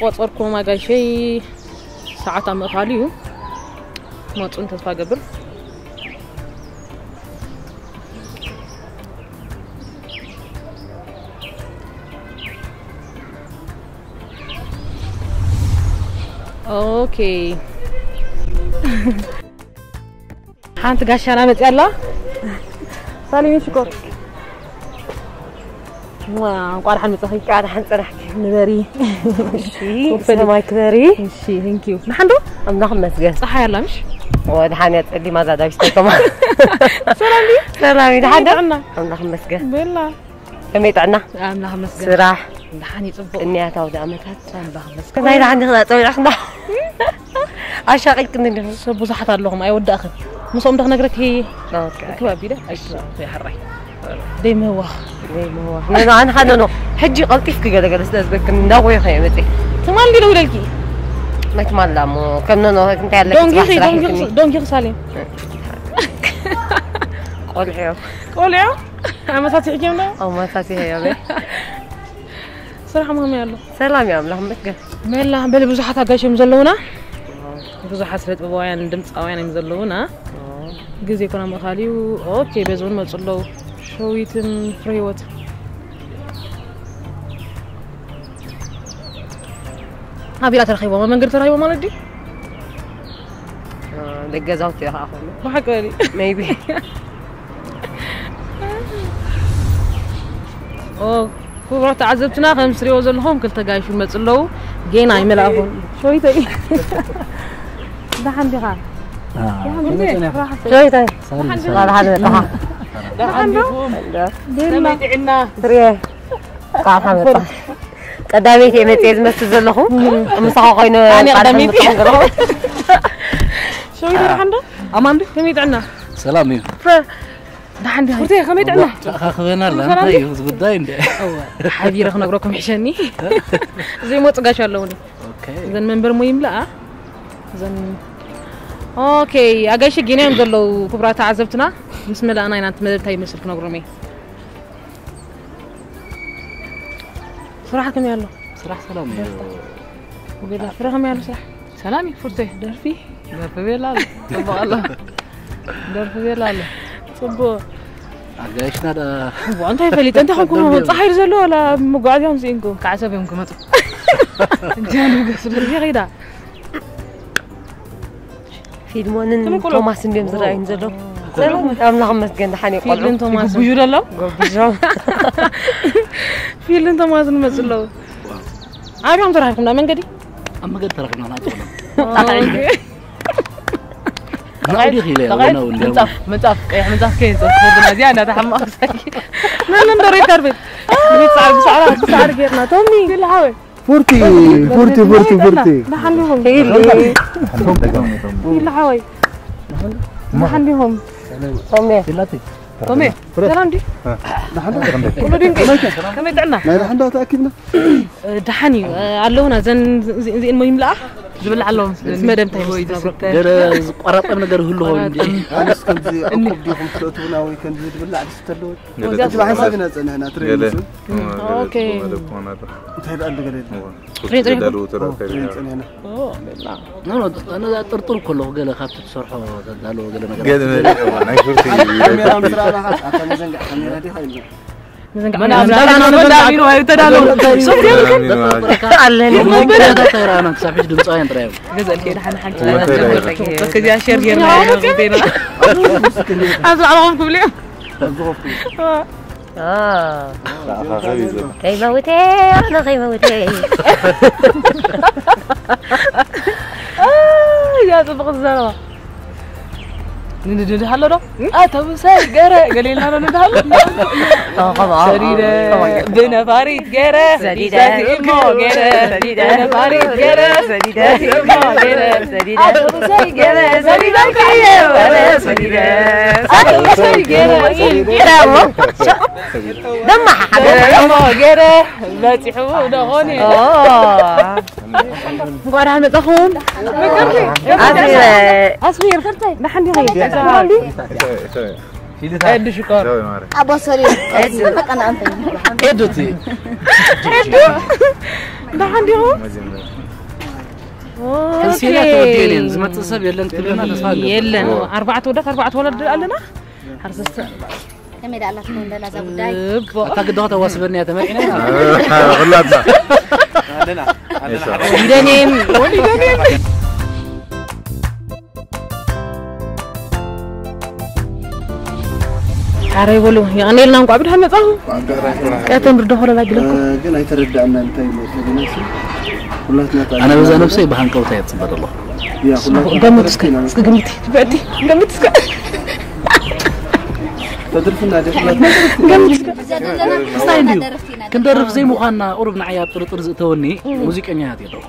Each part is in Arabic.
تقصركم ما قال شيء ساعات عم أخاليه ما تنت تفا قبر اوكي حانت قاشانا متيلا سالمين شكر قال حن متصحي قاعد حن صرحك نبري شي سماي كبري شي ثانك يو نحندو امناخ مسجد صح يلا مش ودحانيت اللي ما زاد اشتكم سلامي دحانيت امناخ مسجد بالله كميت عنا امناخ مسجد صراح دحاني صبق اني اتاود امتات امناخ مسجد ما عندي خلاص احنا عشاقك كنا سبو صحت لهم اي ود اخذ مصوم دغ نغرك هي كبابي ده اي في حري ديما هو انا حننو حجي قلطيف كده استاذك ناوي خيمتي تمال دي لولكي ما تمال مو كننو انت لك دونكي سالم قوليو اما ساتي حكيمنا او ما ساتي هي صراحه مهم يالله سلام يا املاح مكه ميلا بل بزحات اغاشم زلونا بزحات سلط بوايان دمصاويان يمزلونا غزي كنا مخاليو اوكي بزون مصلو شويتن فريوت هابي لا ترخيبو ما منقر ترخيبو مالدي دغزاوتي راخو ما حقالي ميبي او كبرت تعذبتنا خمس ريو زلهم كلتا غايشو مصلو جينا يملاهم شويتي ده عندي غار شويتي صار هذا ده عندكم سميت عنا تريه قاعده قداميتي متيز مستزلهم مسخو خوينو انا قداميتي شويتي عنده اماندي سميت عنا سلامي ده عندي فرتي خميت عنا خخنا لا طيب غداي انت حبيبي رخ نغركم حشني زي ما طقاش اللوني اوكي اذا منبر مو يملا اذا اوكي اغاش جينيم دلو كبرات عزبتنا بسم الله انا انت مدلتاي مسلك نغرمي صراحه كم يالله صراحه سلام وبيلا فرهم يالله صح سلامي فرتي درفي بيلا الله درفي بيلا صبو عجاشنا ده وانت فليت انت حكم صحير زلو ولا مقعد يوم زينكو كعسب يوم كمتو جانو قصر لي غيدا فيلمون توماس نديم زراين زلو سلام امنا خمس جند حني قلو توماس بيجو دلو بيجو فيلم توماس نمسلو عارف عم تراكم من قدي اما قد تراكم انا اوكي نادي خيله وانا ولا مطاف مطاف كيس خذنا زياده تحمق لا ندري كربت بسعر غيرنا تومي كل حاول فورتي نحنيهم كل حاول نحنيهم تومي تومي سلام دي كله دين كم يدعنا لا رحنا تاكدنا دحني علونا زين ما يملا زبل علوم مدام تاي غير قرطم ነገር ሁሉ ሆይ እንዴ አንስ ከዚ አቆብ ዲኹም ትሎቱና ወይ ከንዚ ዝብል አድስተሎ ወዚያት ባሐሳብና ጸናና ትሬንስ ኦኬ እንታይ አለ ገለ ትሬንስ ጸናና ኦ በላ ኖ انا ጥርጥር ኮሎ ገለ ካብት ተሰርሖ ተዳሎ ገለ ነገር ገለ ናይ ሹርቲ ካሜራ መስራራ አካን ዘንጋ ካሜራ ዲ ሃይል من دابينو هاي تدالو صوتي علني مو بدا تيرانا صاحبي دمصاين طرايو غزل كده حنا حنت بس كذا شير غيرنا غبينا هذا علىكم اليوم كي موتي انا كي موتي يا تبغى الزلمه ندي حلو دو تبساي غره قليل هذا ندهل طبعا سريده بنا فاريد غره سديده مو غره سديده بنا فاريد غره سديده مو غره سديده تبساي غره سديده كيه ولا سديده تبساي غره دم حاجه مو غره باتحو ده هوني غره متخون فكرتي اصغر فرتي نحن غير ادو شكر ابو سرير اسمك انا انت ادوتي ادو ده عندي هو تنسينا تودينين زمت تصب يلن تلنا تصاق يلن 4 ودات 4 ولد علينا حرس كم يدا الله تكون دلا زبداي أعتقد ده تواسبني أتمنى غلطنا عندنا دنيم عاري ولو يعني لنا نقعد هم يطلعوا يا تمر دخل لا جلكم ግን አይተረዳና እንታይ መሰለኝ ሁላትና أنا بزا نفسي بحن كوتايت سبحان الله ያ ሁላትና قمت قمت بعدي قمت ተድርፍና ደፍላት كندرف زي مخانا قربنا عياب طرطر زتوني موسيقى نيات يدو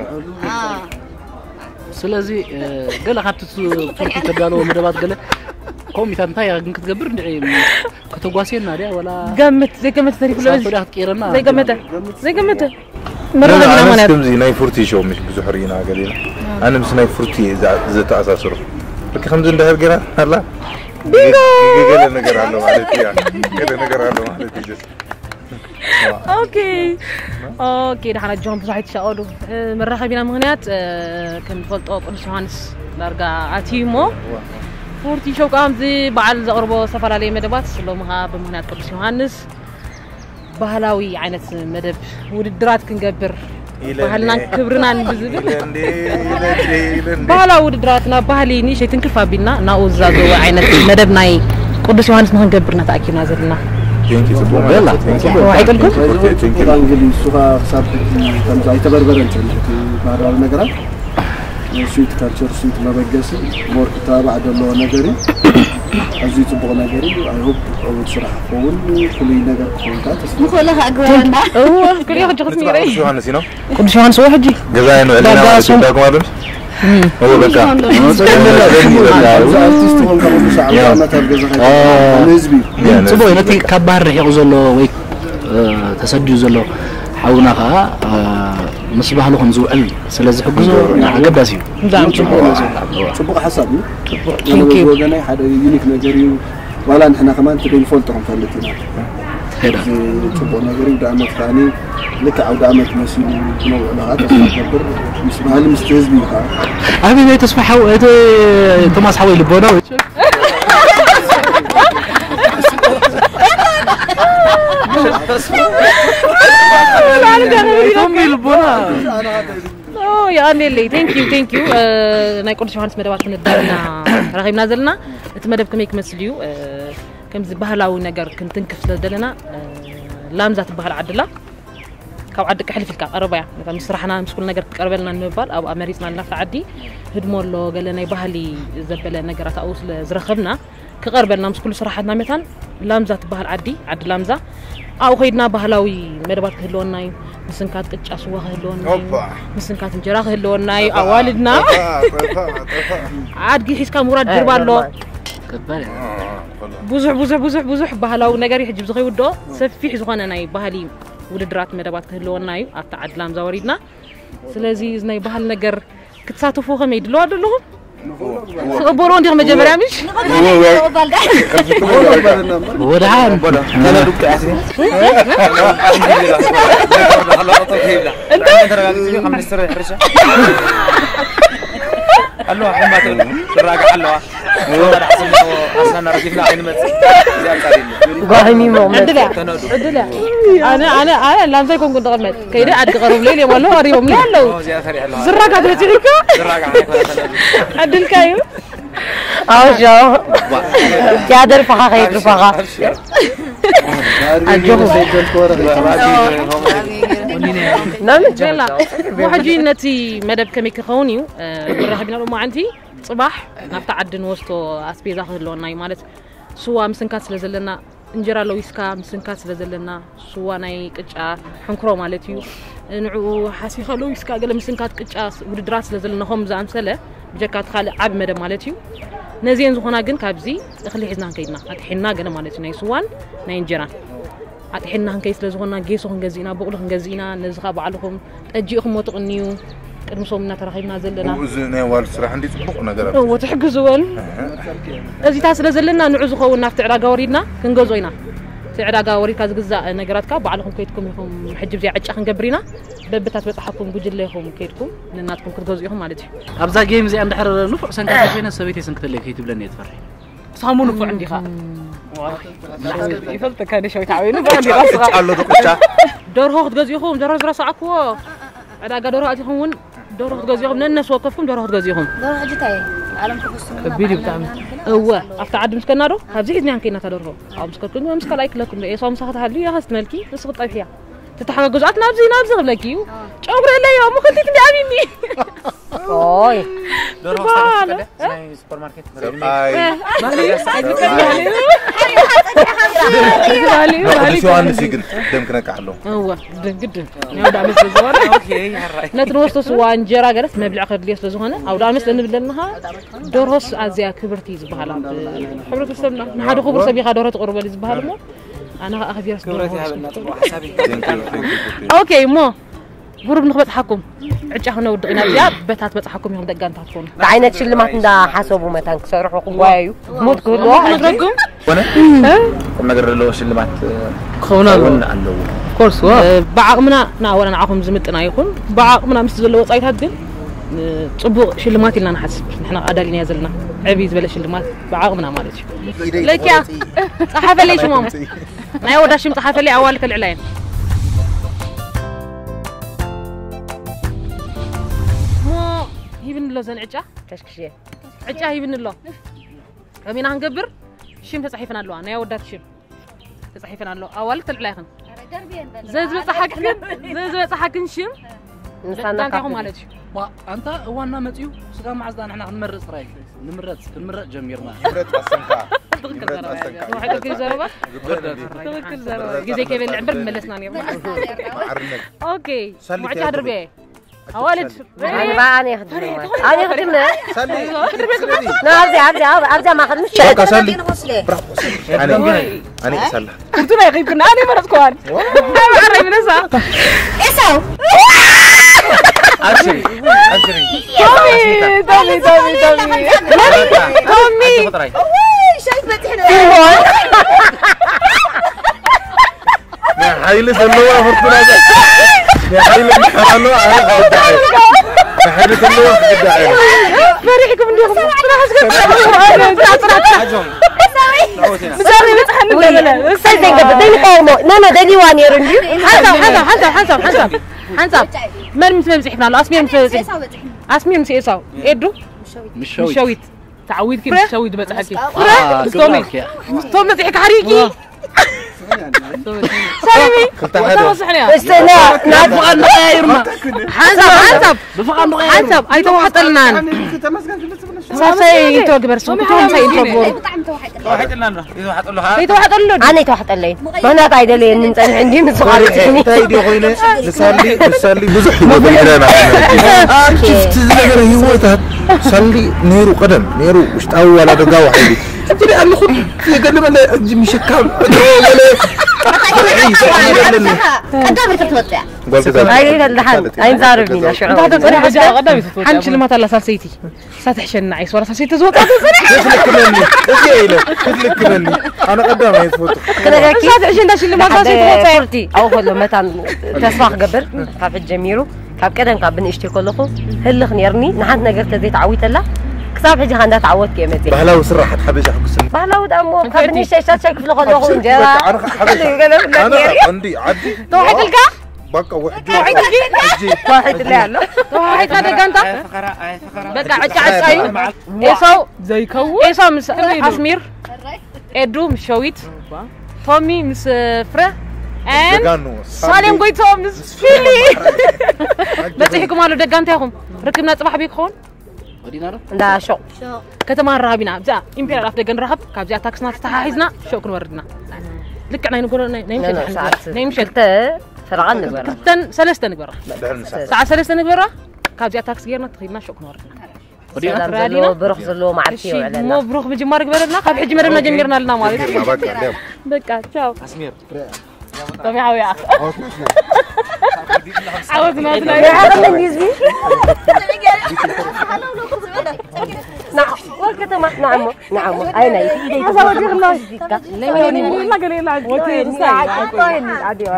سلازي قال خدت فرقي تبالو مدبات قال قومي تنتاي غن كتقبر ندعي كتوغاسين ناديا ولا قمت زي قمت تري كل زي قمت مرة أنا مسكمزي ناي فورتي شو مش بزحرينا قليلا أنا مس ناي فورتي إذا تأساسره لك خمسين ده هالجرا هلا بينغو قال نقر على مالتي يعني قال نقر على مالتي جس اوكي ده حنا جون بصحيت شاولو مرة خبينا مهنات كان فولت اوب انشانس لارغا اتيمو فورتي شو قام زي بعل زقربو سفر عليه مدبات سلومها بمهنات قدس يوحنس ባህላዊ አይነት መደብ ውድድራት ክንገብር ባህልና ክብርና ንብዝብል ባህላዊ ውድድራትና ባህሊኒ ሸይትን ክፋቢና ናኡዛ ገው አይነት መደብ ናይ ቅዱስ ዮሐንስ ንክንገብርና ተአኪና ዘለና ينكي تبغى يلا አይቀልኩም እንግዲህ ሱኻ ሳብ ተምዛ አይተበርበረን ባህላዊ ነገራት ስዊት ካልቸር ስዊት መበገስ ሞርክ ታባዕ ደሎ ነገሪ أزيد تبغى نجاري I hope أول صراحة كون كل نجار كونتات نقولها أقولنا كل يوم جخص ميري شو هنسينه كل شو هنسوي حجي جزاينه اللي نعمل شو تاكم هذا هو بكا أرتيستهم كانوا مساعدين ما تبغى نسبي صبوا نتي كبار يغزلوا ويك تسدي زلوا حاولنا خا مصباح لهم زوال سلازم حجزوا عجباسي نعم تبغى حسابي تبغى أنا حدا يونيك نجاري ولا نحن كمان تبين فولتهم فلتنا هذا تبغى نجاري دعمت ثاني لك أو دعمت مسؤول نوع هذا تكبر مسبح اللي مستهزئ بها أبي ما تصبح توماس حوي لبونا تومي لبونا يا أميلي thank you نايقول شو هنس مدبات كندرنا رغم نازلنا تمدب كميك مسليو كم زبهلاو نجار كنت نكف لدلنا لامزات بهال عدلا كاب عدك حلف الكاب أربعة مثلا مسرحنا مش كل نجار تقربلنا النبال أو أمريكنا لنا عدي هدمولو قال لنا يبهلي زبلة نجارات أوس زرخبنا كقربلنا مش كل صراحتنا مثلا لامزات بهال عدي عد لامزة أو خيدنا بهلاوي مدبات هلوناي مسنكات كتشاسوا هلوناي مسنكات انجراخ هلوناي أوالدنا عاد جيحيس كان مراد جربالو بوزح بهلاو نجاري حجب زخي ودو سفيح زخانة ناي بهالي ودرات مدبات هلوناي أتعد لامزة وريدنا سلازي زناي بهال نجار كتساتفوا خم يدلوا عدلهم خبرون دير مجمرة مش ودعان أنا دكتور عسير الله حمات الراجع الله ولا حسنا أصلا رجفنا عين مت قاهني عدلا أنا لا زي كون كنت غمت كيدا عد قرب ليلي والله قريبهم لا لو زراقة تريكا عدل كايو أوجو كادر فخا خير فخا أجوه نعم يلا وحجي نتي مدب كميك خونيو راح بينا ما عندي صباح نفتعد نوستو أسبيزا خلونا مالت سوا مسنكات لزلنا انجرا لويسكا مسنكات لزلنا سوا ناي قچا حنكرو مالتيو نعو حاسي خلويسكا قال مسنكات قچا وددراس لزلنا هم زامسله بجكات خالق عب مدب مالتيو نزين زخنا جن كابزي خلي حزنا كيدنا حنا قال مالتي ناي سوان ناي انجرا حنا هنكيس لزخنا جيسو هنجزينا بقول هنجزينا نزخا بعلهم اجيكم وتقنيو قدمسومنا ترخيبنا زلنا وزنا والصراحه عندي صبق نغرب وتحجزون ازي تاسل زلنا نعزو خونا نفتع لا غوريدنا كنغزوينا تعداقا وريكا زغزا نغراتكا بعلكم كيدكم يخم حجب زي عጫ خنغبرينا ببታት بصحكم بجليكم كيدكم لناتكم كتغزيهم مالتي ابزا جيم زي عند حر نفع سنكا فينا سبيتي سنكتلك يتبلني يتفري صامون نفع عندي خا يفلت كان شوي تعوينه باندي راسها الله دقچا دورو كتغزيهم دورو زراسعكو عداقا دورو اتيهم دورو كتغزيهم ننس وقفكم دورو كتغزيهم دورو حجتاي عالم كبسنا كبير بتعمل هو افتح عد مسكنا رو هبزي اذني كينا تدورو او مسككم مسك لايك لكم اي صوم ساعه هالي يا هست ملكي نسق طيفيا تتحققوا نابزي غبلكيو ጨጉረ ላይ ያው ሙከቲት እንዲያሚኒ ኦይ دورو استفدت زي سوبر ماركت مالي شو عندي سيجن دمكنك علو هو جد ያው ዳመስ ዘዋራ اوكي هراي نتروستو وانجرا غرس مبلع خدلي ስለዝሆነ او ዳመስ እንብለናها ዶሮስ አዚያ ክብርቲ ዝባሃላ ሕብረተሰብና ንሓደ ክብር ሰብ ይኻ ዶሮ ተቆርበል ዝባሃለ ሞ انا اخبير كبرتي هبنا طبعا حسابي اوكي مو غروب نخبط حكم عجا هنا ودقنا زياد بتات بصحكم يوم دغانتا تكون بعينت شلمات اندا حسبوا متان كسرحوا قوايو موت كله نرجم وانا كم نقر له شلمات خونا علو كورس بعقمنا نا ولا نعقم زمطنا يكون بعقمنا مس زلو وصايتات دين صبوق شلمات لنا نحسب نحنا ادالنا يزلنا عبي زبل شلمات بعقمنا مالتي لك يا صحافه ليش ماما ما يوداشم صحافه لي اولك العلاين مو يبن له زنعجا كشكشيه عجا يبن له كمينا هنقبر شيم تصحيفنا له انا يودات شيم تصحيفنا له اولك العلاين زز بصحكن شيم نسانا كاهم مالتي انت وانا متيو سغا معزنا نحنا نمرص رايك نمرق جميرنا يبرت اسنكا واحد كل زربه كل زربه جزي كيف العبر ملسنا يا اوكي معجا دربي اولد انا خدمه انا خدمه سلي ارجع ما خدمش سلي انا اسلح كنت ما يغيبنا انا مرت كوار ما عرف نسا اسو ابشري تومي شايف فتحنا يا حيل سلوه فرتنا يا حيل حلو انا قاعد يا حيل سلوه قاعد فريحكم اليوم مسوي بتحن لا سيدنا بدي قومه انا دلي واني رندي حسب من مسحنا له اسمير مسيساو ادو مشويت تعويد كيف مشويت بصحكي تومي مسحك حريقي سامي استنى نافقا نغيرنا حسب اي توحط لنا ساسي انتو غبرسو بتوم ساي انتو غور واحد لنا اذا حط له اي توحط له انا توحط لي ما انا قاعده لي نصنع عندي مصغارتني تايدي خوينا نسالي بزح ما بينا شفت زغير هيوتات سالي نيرو قدم نيرو مش اول دغا واحد تري انا خد يقلب انا اجي مشكام قدام تتوقع هاي الحال هاي زاربينا شعور حنش لما طلع ساسيتي ساتحشنا عيس ورا ساسيتي زوقات تسلكني تسلكني انا قدام يفوت كده ساتحشن داش اللي ما ساسيتي او خلو متان تسواق قبر كاف الجميرو كاب كده كاب بنشتي كلكم هلخ نيرني نحن نقرت زيت عويت لا كتاب حجي هاندا تعودت كيمتي بهلاو سرحت حبيجه حكسن بهلاو دمو كابني شاشات شكل خلو انجرا انا عندي عدي توحد الكا بقى واحد واحد لا لا واحد هذا كانت فقره بقى عسايو ايسو زي كو ايسو مس اسمير ادو مشويت تومي مس فرا ان سالم قويتو مس فيلي بتحكم على دغانتاهم ركبنا صباح بيكون ودينا دا شو كتما رهبنا بزا امبيرال اف دغن رهب كابزا تاكسنا تحايزنا شو كنوردنا لك انا نقول نيمشي فرغان نبره تن سلسته نبره ساعه سلسته نبره كابزا تاكس غيرنا تخيلنا شو كنوردنا ودينا رالينا بروح زلو ما عرفتي ولا مو بروح بجمار قبلنا كاب حجي مرنا جميرنا لنا مالك بقى تشاو اسمير طب يا حوي عاوزنا هذا من يزي نعم والكتمة نعم أين يدي أصابتي الله لا لا قال لي لا وتين عادي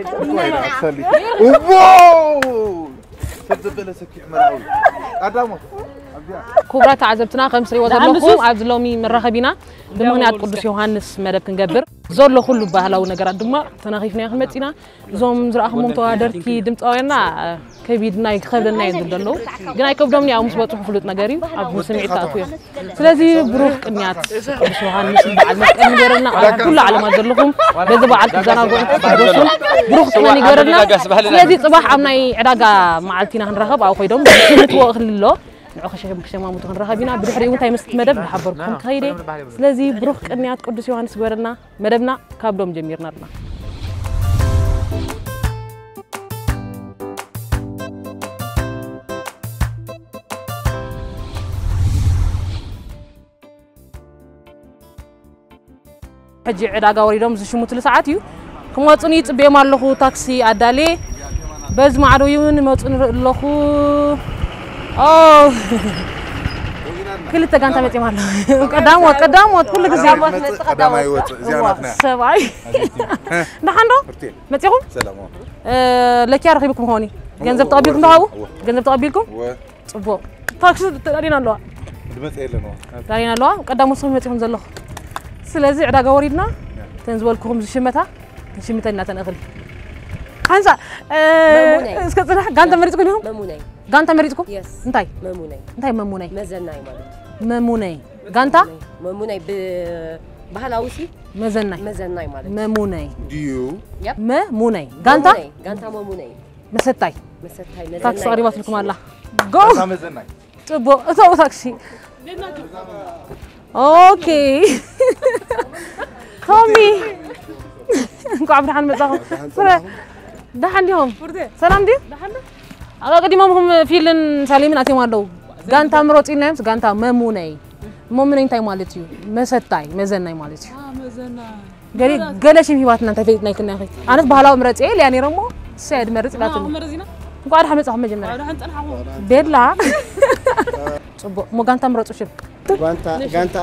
واو تبدل سكي عمراوي ادمو كبرات عزبتنا خمس ريوات لكم عبد اللومي مرخبينا بمغنيات قدس يوحنس مدب كنقبر زول كله بهلاو نغرات دما تناخيفنا خمتينا زوم زراخمم توادرتي دمصاوينا كبيدنا يخبلنا يزدلو غنا يكبدومني امس بصحو فلوت نغاري ابو سمعت تاكو سلازي بروح قنيات قدس يوحنس بعد ما نغرنا كل علامات دلكم بذ بعد تزناغو تدرسون بروح قني غرنا سلازي صباح امناي عداغا معلتينا نرخب او خيدوم سنتو خللو نعخش بكشما موت نرخبينا بدحري وانتي مست مدب حبركم خيري سلازي بروح قنيات قدس يوحنس غرنا مدبنا كابدوم جميرنا لنا حجي عداغا وريدوم زشموت لساعات يو كموصني صبي مالخو تاكسي ادالي بز معدو يون موصن لخو كل تغانتا متي مالو قداموت كل غزي قدام يوت زيانتنا سباي نحندو متيكم سلام لك يا رخيبكم هوني ገንዘብ ተቀበልኩም ታው ገንዘብ ተቀበልኩም ጽቦ ታክሲ ተዳሪና አለዋ ድመት የለነው ዳሪና አለዋ ቀዳሙ ሰው መጥቶም ዘለኹ ስለዚህ ዕዳጋ ወሪድና ተንዝበልኩም ዝሽመታ ሽምተና ተነኽል ሓንሳ እስከ ጽናሕ ጋንታ መሪጽኩም ይሁን مموناي ጋንታ መሪጽኩም እንታይ مموناي እንታይ መሙናይ مزناي ማለት መሙናይ ጋንታ مموناي ባህላውሲ መዘናይ ማለት መሙናይ ዲዩ መሙናይ ጋንታ መሙናይ መሰታይ መሰታይ ታክሲ አሪባት ልኩም አላ ጎ መዘናይ ጽቦ እታው ታክሲ ኦኬ تومي انكو عبد الرحمن مزاخو دحن ديهم سلام دي اغا قديمهم فيلن سالمين اتي مالو غانتا مروطينا يمس غانتا مموناي مموناي مالتيو مسطاي مزناي مالتيو غري غلاشم هيواتنا انت فيت نايكنا اخي انا بحالاو مرصي لاني رمو سيد مرص لاتن انكو عبد الرحمن مزاخو مجمره بيدلا صبو مو غانتا مروطو شب غانتا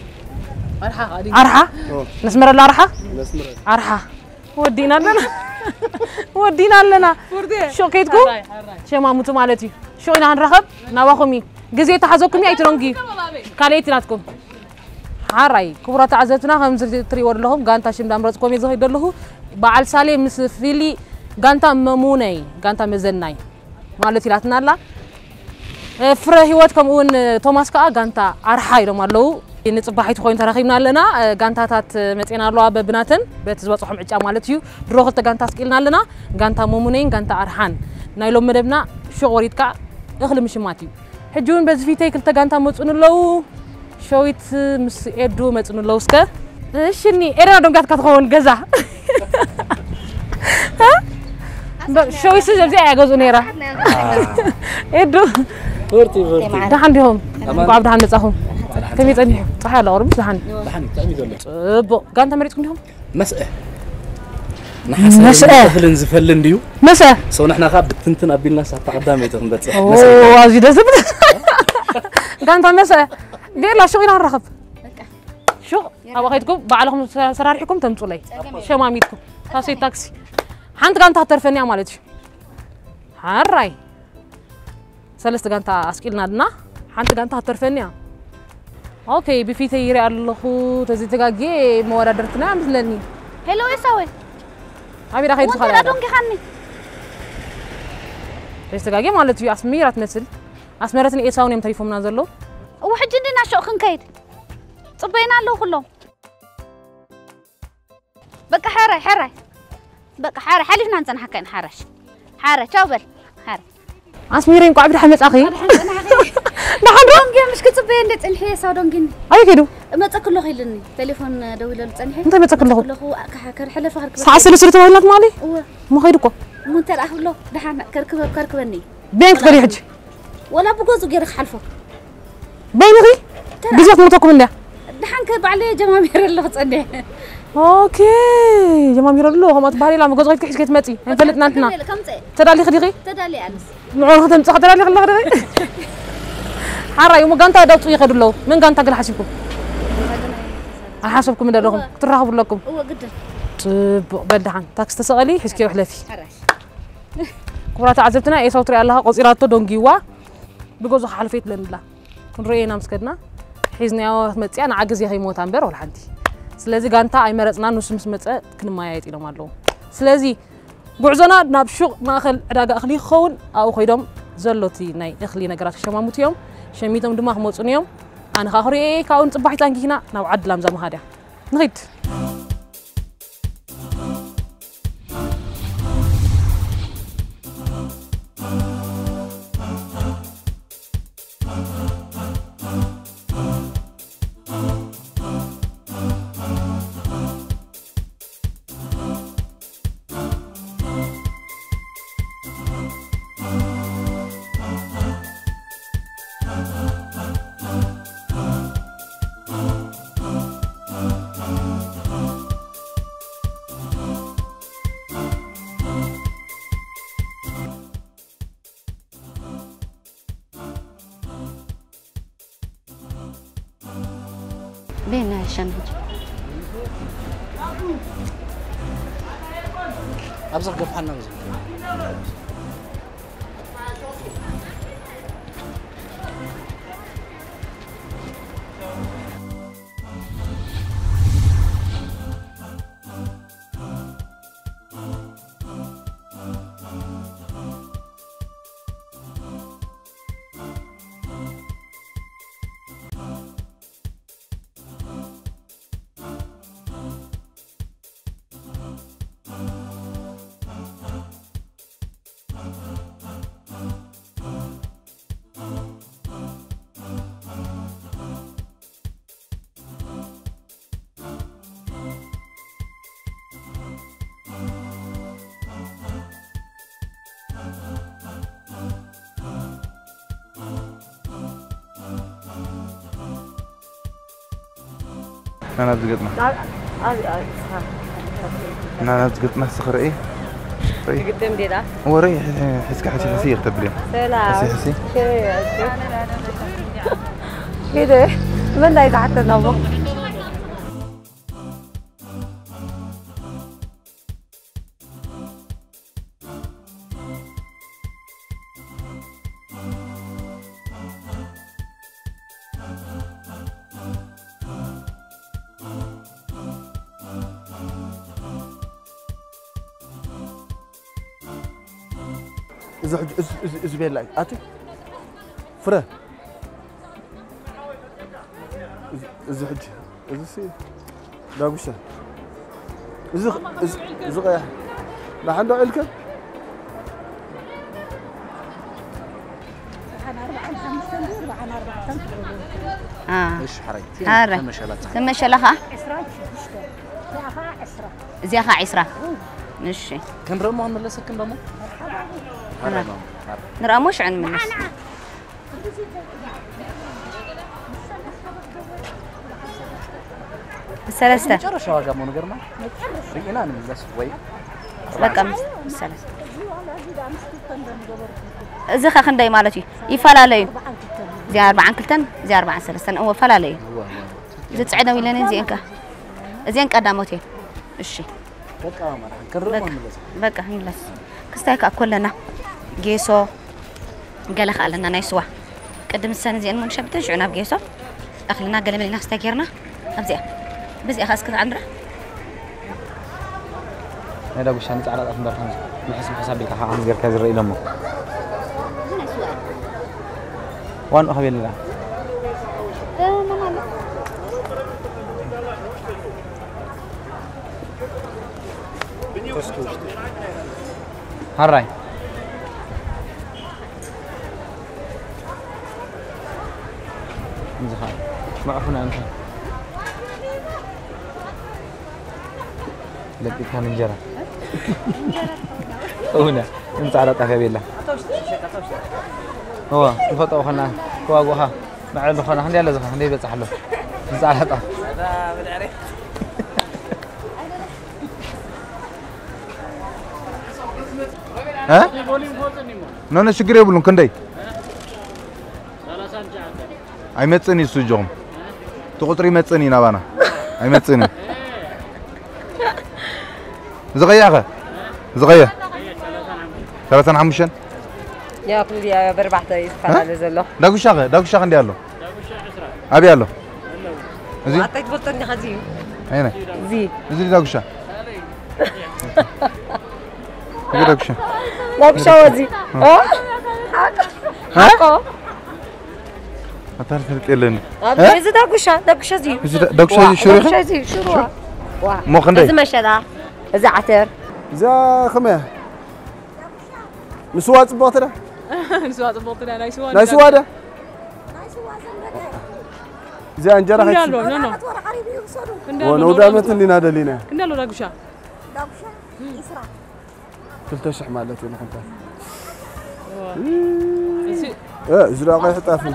أرحى نسمر الله أرحى ودينا لنا شو كيتكو شو ما موتو مالتي شو إنا هنرخب نواخمي جزية تحزوكم يا ترونجي كاليتي ناتكم حراي كبرات عزتنا هم تري ور لهم غانتا شم دامرتكم يزه يدلهو بعل سالم مسفيلي غانتا مموناي غانتا مزناي مالتي لاتنا لا فره هيوتكم اون توماس كا غانتا أرحى يرمالو نصباحيت خوين تراخيبنا لنا غانتاتات مصينا لوا ببناتن بتزبصحم عጫ مالتيو درو خلت غانتا سقيلنا لنا غانتا مومونين غانتا أرحان نايلو مدبنا شو وريتكا اخل مشماتيو حجون بزفيتي كلتا غانتا مصون لو شويت مس ادو مصون لو اسكا اشني ايرنا دونغات كتخون غزا شوي سجبزي اغزو نيرا ادو فورتي دحندهم عبد الرحمن مصاهم كم يطني صح ولا غرب صحن تعمي دول بو غانتا مريتكم لهم مسأ نحسن فلن زفلن ديو مسأ سو نحنا خاب بتنتن قبلنا ساعه قدام يتخن بتصح اوه ازي دزب غانتا مسأ دير لا شو ينهار رخب شو ابا خيتكم بعلكم سرارحكم تمصوا لي شماميتكم تاسي تاكسي حنت غانتا ترفني مالتش حراي ثلاث غانتا اسكيلنا دنا حنت غانتا ترفني اوكي بفيتي يري الله تزي تغاغي مورادرتنا مثلني هلو يسوي ابي راح يدخل وانت دونك خني تزي تغاغي مالتي اسميرات نسل اسمرتني ايساون يم تليفوننا زلو وحج عندنا شو خنكيد صبينا له كلهم بقى حري بقى حلفنا نصنح كاين حرش تشاوبل حري اسميرين كو عبد الحميد اخي نحن دونك مش كتصبي عند صنحي ساو دونكين اي كيدو ما تاكلو خيلني تليفون دويله صنحي انت ما تاكلو كرحله فخرك ساعه سلسله ولات مالي ما خيدكو مو انت راحلو دحنا كركبني بينك فري حج ولا بغوز غير حلفو بينغي بزاف موتكم انده دحن كبعلي جمامير الله صدي اوكي جمامير الله هم تبالي لا مغوز غير كحش كتمطي انفلتنا انتنا تدالي خديقي تدالي انس معور ختم تدالي الله خديقي حارة يوم جانتا دوت يخدو له من جانتا قل حسبكم حسبكم من دلهم ترحبوا لكم هو قدر بدحان تاكس تسقلي حسكي وحلفي كبرات عزبتنا اي صوتري الله قصيراتو دونغيوا بجوز حلفيت لنلا كن رينا مسكدنا حيزني او مصي انا عجز يا هيموت امبر ولا حدي سلازي غانتا اي مرصنا نص مسمصه كنما يايطيلهم الله سلازي غعزنا ناب شوق ماخل عداغا اخلي خون او خيدم زلوتي ناي اخلي نغرات شماموتيوم شميتهم دما خمصنيوم انا خاخري كاون صباحي تانكينا ناو عدلام زما هاديا نغيد بين شنج أبصر قفحنا أنا بزقتنا أنا بزقتنا صخر إيه قدام ديدا وري حسك حسي حسي تبلي سلام حسي كده من لا يقعد نبو إذا بيلاك أتي فرا إذا حج إذا سي لا وش إذا غير لا عنده علكة إيش حريتي هارة كم شلخة زيها عسرة ماشي كن رمون ولا سكن رمون نراموش عن من الناس الثلاثة جرى شو هذا مون قرما رجعنا من السوي لكم الثلاثة زخا خندي مالتي يفلالي زي 4 كلتن زي 4 3 هو فلالي زي تصعدوا ولا زينك زين قداموتي እሺ በቃ ማለት ከረም በቃ ይላስ ክስታይካ ኩለና ጌሶ ገለخ አለና ናይስዋ ቅድም ሰነ ዚን ምን ሸብተ ጅዕና በጌሶ اخلنا ገለመልና ክስታይርና ኣብዚያ በዚያ خاصك عندرا هذا وش هنت على الأخبار خمسة نحس بحسابي كها عم غير كذا رأي لهم وان أخبي الله هراي زخان ما أخونا أنت لقيت كان انجرى هنا انت على تخبي الله هو الفطو خنا كواغوها مع الخنا هندي على زخان هندي بتصح له انت على طاف هذا بالعري ها نانا شكري يقولون كندي ኣይመጽኒ እሱ ጆም ተቆጥሪ መጽኒ ናባና ኣይመጽኒ زغياغ زغيا 35 يا كل يا بربحت يسفر زلو داغوشاغ اندي يالو ابي يالو زين عطيت بطني خزين هنا زين داغوشا داغوشا وزي ها أتعرف تقولين إذا داغوشا زي داغوشا شوري داغوشا زي شوروا مو خندي إذا مشى إذا عتر إذا خمية مسوات بوتنا مسوات بوتنا نايسوا ده إذا أنجرا هيك ونودا مثل لنا دلينا كنا له داغوشا إسراء تلتشح مالتي أنا كنت إزراء غير حتى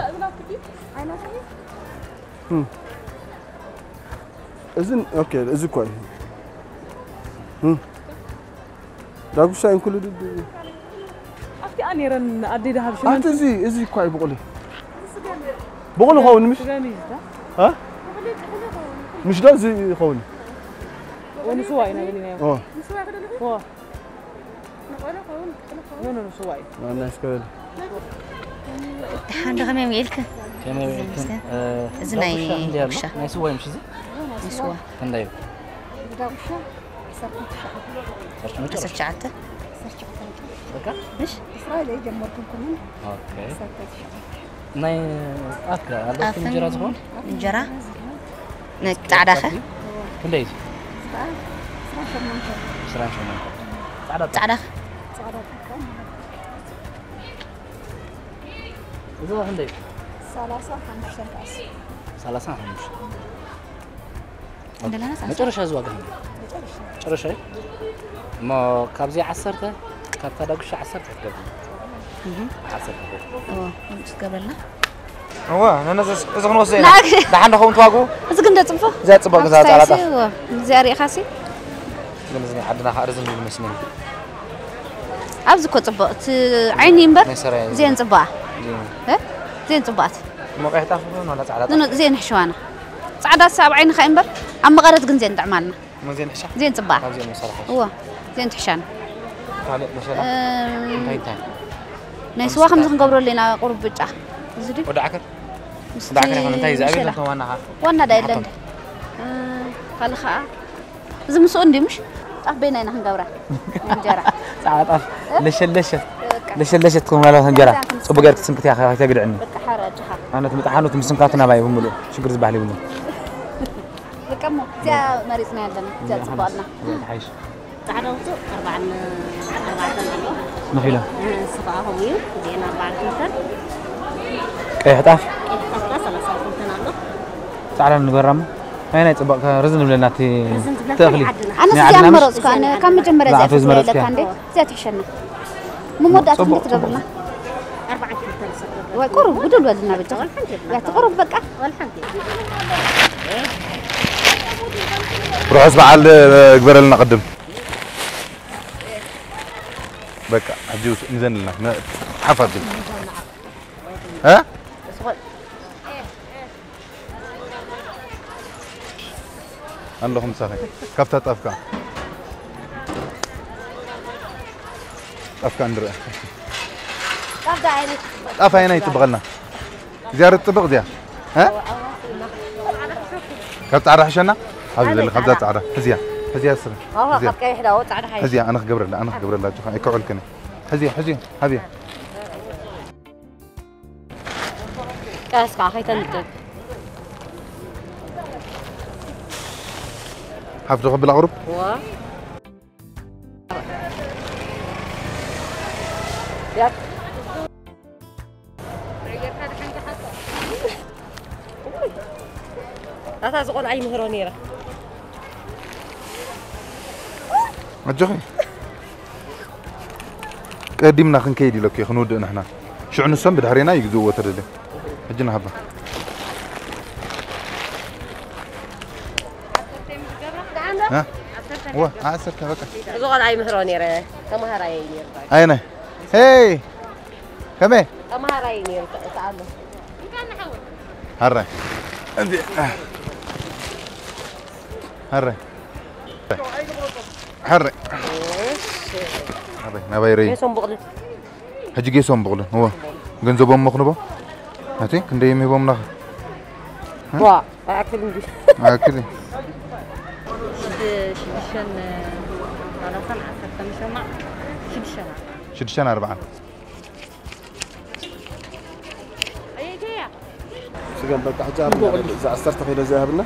إذن أوكي إذن كويس داغوشا إن كل دي أفتي أني رن أدي دهب شو أنت زي كويس بقولي خون مش ها مش ده زي خون ونسوي أنا قلنا أوه أوه نو نسوي أنا إسكال الحمد لله كم يلك زناي داغوشا نسوي مش زي نسوي كندايو داغوشا سرچعته بقى مش إسرائيل جمرتكم كمان اوكي ناي اكل هذا انجرا زبون انجرا نتعداخه كنداي تعداخ إذا كنداي 35 عندنا مጨረሻ زواج مጨረሻ ما كابزي عسرته كابتا داغوشا عسرته تقبل عسرته مش قبلنا هو انا اذا كنوصينا دحنا خوم تواغو اذا كنت تصفى زي تصبق زي على طف زي اري خاسي لمزنا عندنا خارزن المسمن ابز كو صبقت عيني امبر زين صباح ها زين صبات موقع تافون ولا على طف زين حشوانا صعدا ساب عين خايمبر عم غرت كن زين دعمالنا مو زين حشا زين صباح زين مصالحه هو زين تحشان طالع مثلا انتي نايسوا خمس نقبروا لنا قرب بيطا زدي ودعكر ودعكر هون انتي زابيل وانا دايلند قال خا زمسو اندي مش طاف بيننا نقبرا انجرا ساعات لشت تكون مالها انجرا صبغ غير تسمكت يا اخي تقدعني حرجها انا تمتحنوا تمسمكاتنا باي بملو شكر زباح لي بملو بكمو جا مريسنا عندنا جا صبالنا حيش تعالوا 4 نخيله سبعه هوي زين 4 كنتر ايه حطاف 30 كنتر تعال نقرم هنا يطبق رزن بلناتي تاخلي انا زي امرص كان مجمره زي لك عندي زي تحشنا مو مودات تدبرنا 4 كنتر واي قرب بدل ولنا بتقول يا تقرب بقى والحمد لله روح اسمع على قبر لنا قدم بقى حجوس نزن لنا حفظ ها اللهم صل كفتت افكا اندر طاف عيني تبغلنا زيارة طبق ديا ها كبت عرح شنا هذا اللي خبزات عرح هزيا سر هذا كاي حدا وتعرح هزيا انا خبر لا جوخان يكعل كني هزيا هبي كاس كاخي تنت حافظ قبل الغرب و يا هذا زغل أي مهرونيرة أجوخي قديمنا خن كيدي لك يا خنود نحنا شو عنو سن بدحرينا يقدو وتردي حجنا هبا ها هو عسرت بقى زغل أي مهرونيرة كم هراينير أين هي كم كم هراينير تعالوا هرّي هرّي هرّي نبايري جيسون بقلن هجي جيسون بقلن هو جنزبهم مخنبه هاتي كندي ميبهم نخ وا أكل مديش أكلي شدشن على صنعة كمشمع شدشن 4 سجن بقى حجار إذا أثرت في ذهبنا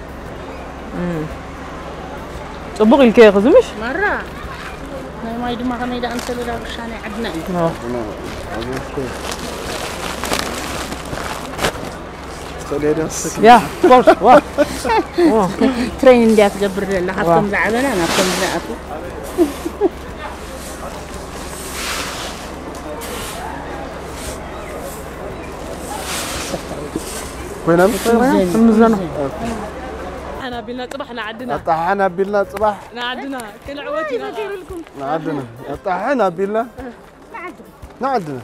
صبغ الكيك زمش مرة ما يدوم ما كنا إذا أنت لو رشانة عدنا يا بوش واه ترين ديك جبر لنا حكم لعبنا أنا حكم لعبه وين المزنة أنا بينا صباح نعدنا طحنا بينا صباح نعدنا كل عواتي نعدنا طحنا بينا نعدنا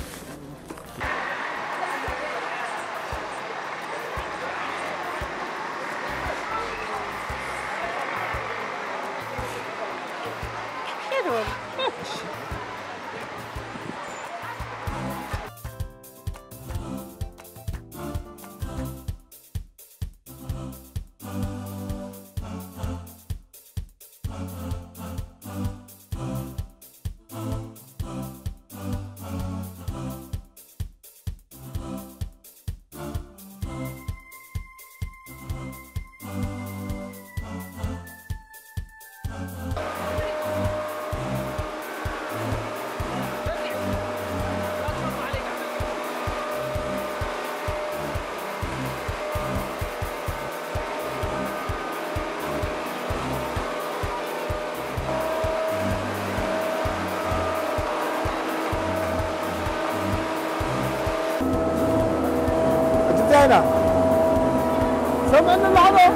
هنا سمعنا اللحظة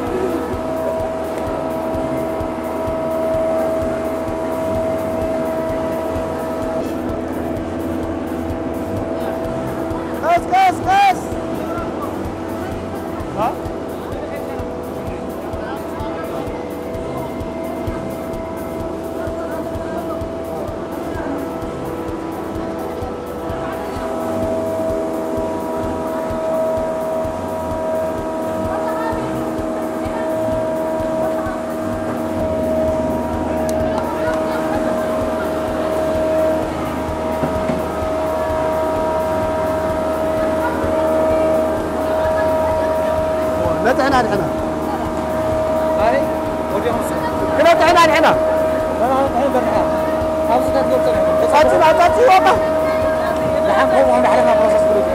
قاس ها لا تعنا الحنا هاي وديهم كلا تعنا الحنا هاي برا خمسة دقائق هاتي والله لحم هو عم يحرقنا بروسس بروسس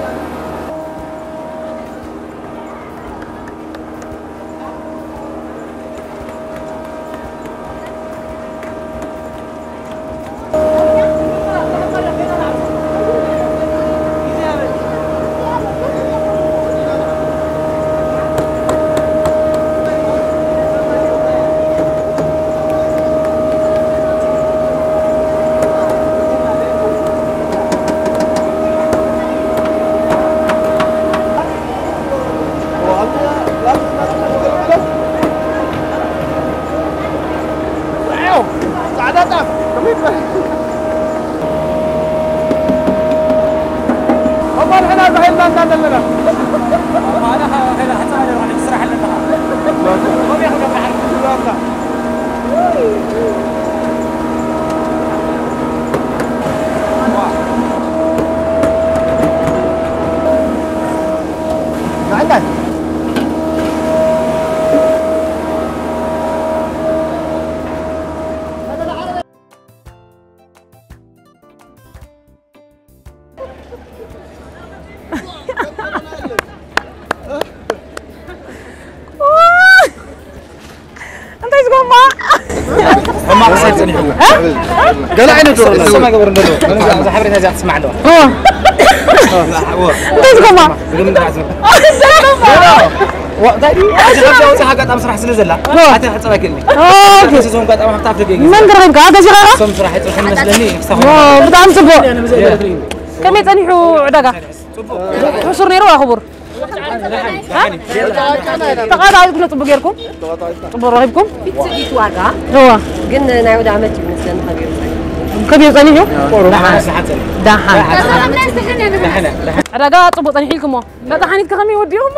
قال عينه دور ما قبر ندور انا حبرنا جات تسمع له انت كما وقتي حاجه مسرح سلازلا حتى حصلكني اوكي سوم قاعد ما تعرف من قرب قاعد جرا سوم مسرح يترحل مسلني بطعم صبو كم يطنحوا عدقه حصر نيرو اخبر تقاطع عايزكم تطبقوا غيركم تطبقوا رهيبكم بيت واقع هو قلنا نعود عملت مثلا خبير كبير ثاني هو دحان رجاء طبق ثاني حيلكم لا دحانيت كخمي وديهم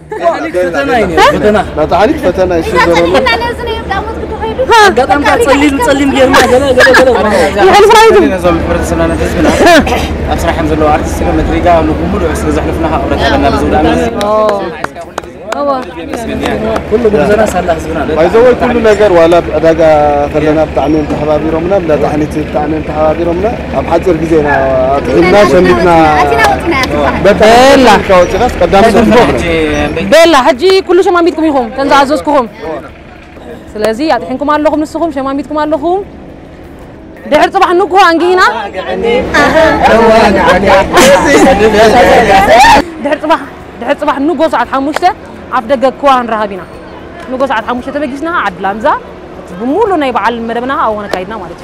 لا تعالي فتنا ايش زرنا قدام تصلي غيرنا يعني فرايدم نزل فرد سنه تزبنا اسرع حمد الله ارتست مدريقه ونقوم له زحلفنا اورتنا بزودنا هو كله بزنا سلا حزبنا عايزوا كل ነገር ولا اداغا خلنا بتعمين تحبابيرمنا لا تحنيت بتعمين تحبابيرمنا اب حجر غزينا طحنا شمتنا بلا كاوتشاس قدام بلا حجي كل شماميتكم يهم تنزعزوسكم سلازي يعطيكم اللهم نسكم شماميتكم اللهم دحر صباح نقو انجينا دحر صباح نقو ساعه 5 عف دقه كوان رهابينا نقو ساعه 5 تبغيسنا عد لامزا بمولو ناي بعل مدبنا او انا كايدنا مالك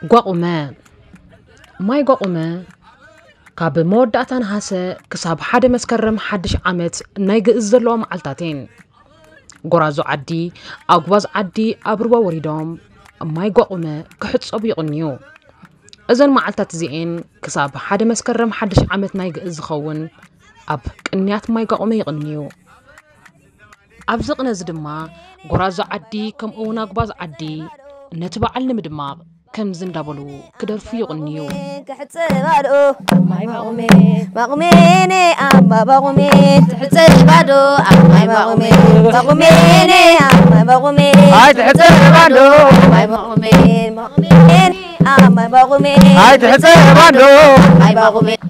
قوقمة ماي قوقمة كاب مودعتان هاسه كساب حد مسكرم حدش عمت نايق الزلو معلتاتين قرازو عدي أقواز عدي أبروا وريدهم ماي قوقمة كحد صبي قنيو إذن معلتات زيين كساب حد مسكرم حدش عمت نايق الزخون أب كنيات ماي قوقمة يقنيو أبزقنا زدما قرازو عدي كم أونا قواز عدي نتبع علم دماغ كم زندابلو كدرفو يغنيو كحتسبادو ماي باغمين باغميني أما باغمين تحتسبادو ماي باغمين باغميني أما باغمين هاي تحتسبادو ماي باغمين باغمين أما باغمين هاي تحتسبادو ماي باغمين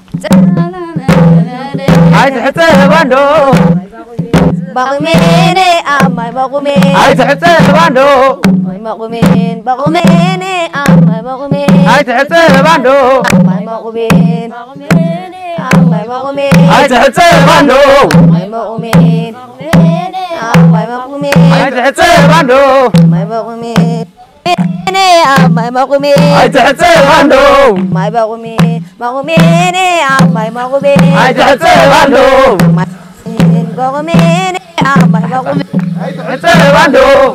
هاي تحتسبادو باغميني أما باغمين هاي تحتسبادو ماي باغمين باغميني أما باغمين هاي تحتسبادو ماي باغمين أما باغمين هاي تحتسبادو ماي باغمين أما باغمين هاي تحتسبادو ماي باغمين ماي باغمين هاي تحتسبادو ماي باغمين باغميني أما باغمين هاي تحتسبادو باغمين أما باغمين هاي تحتسبادو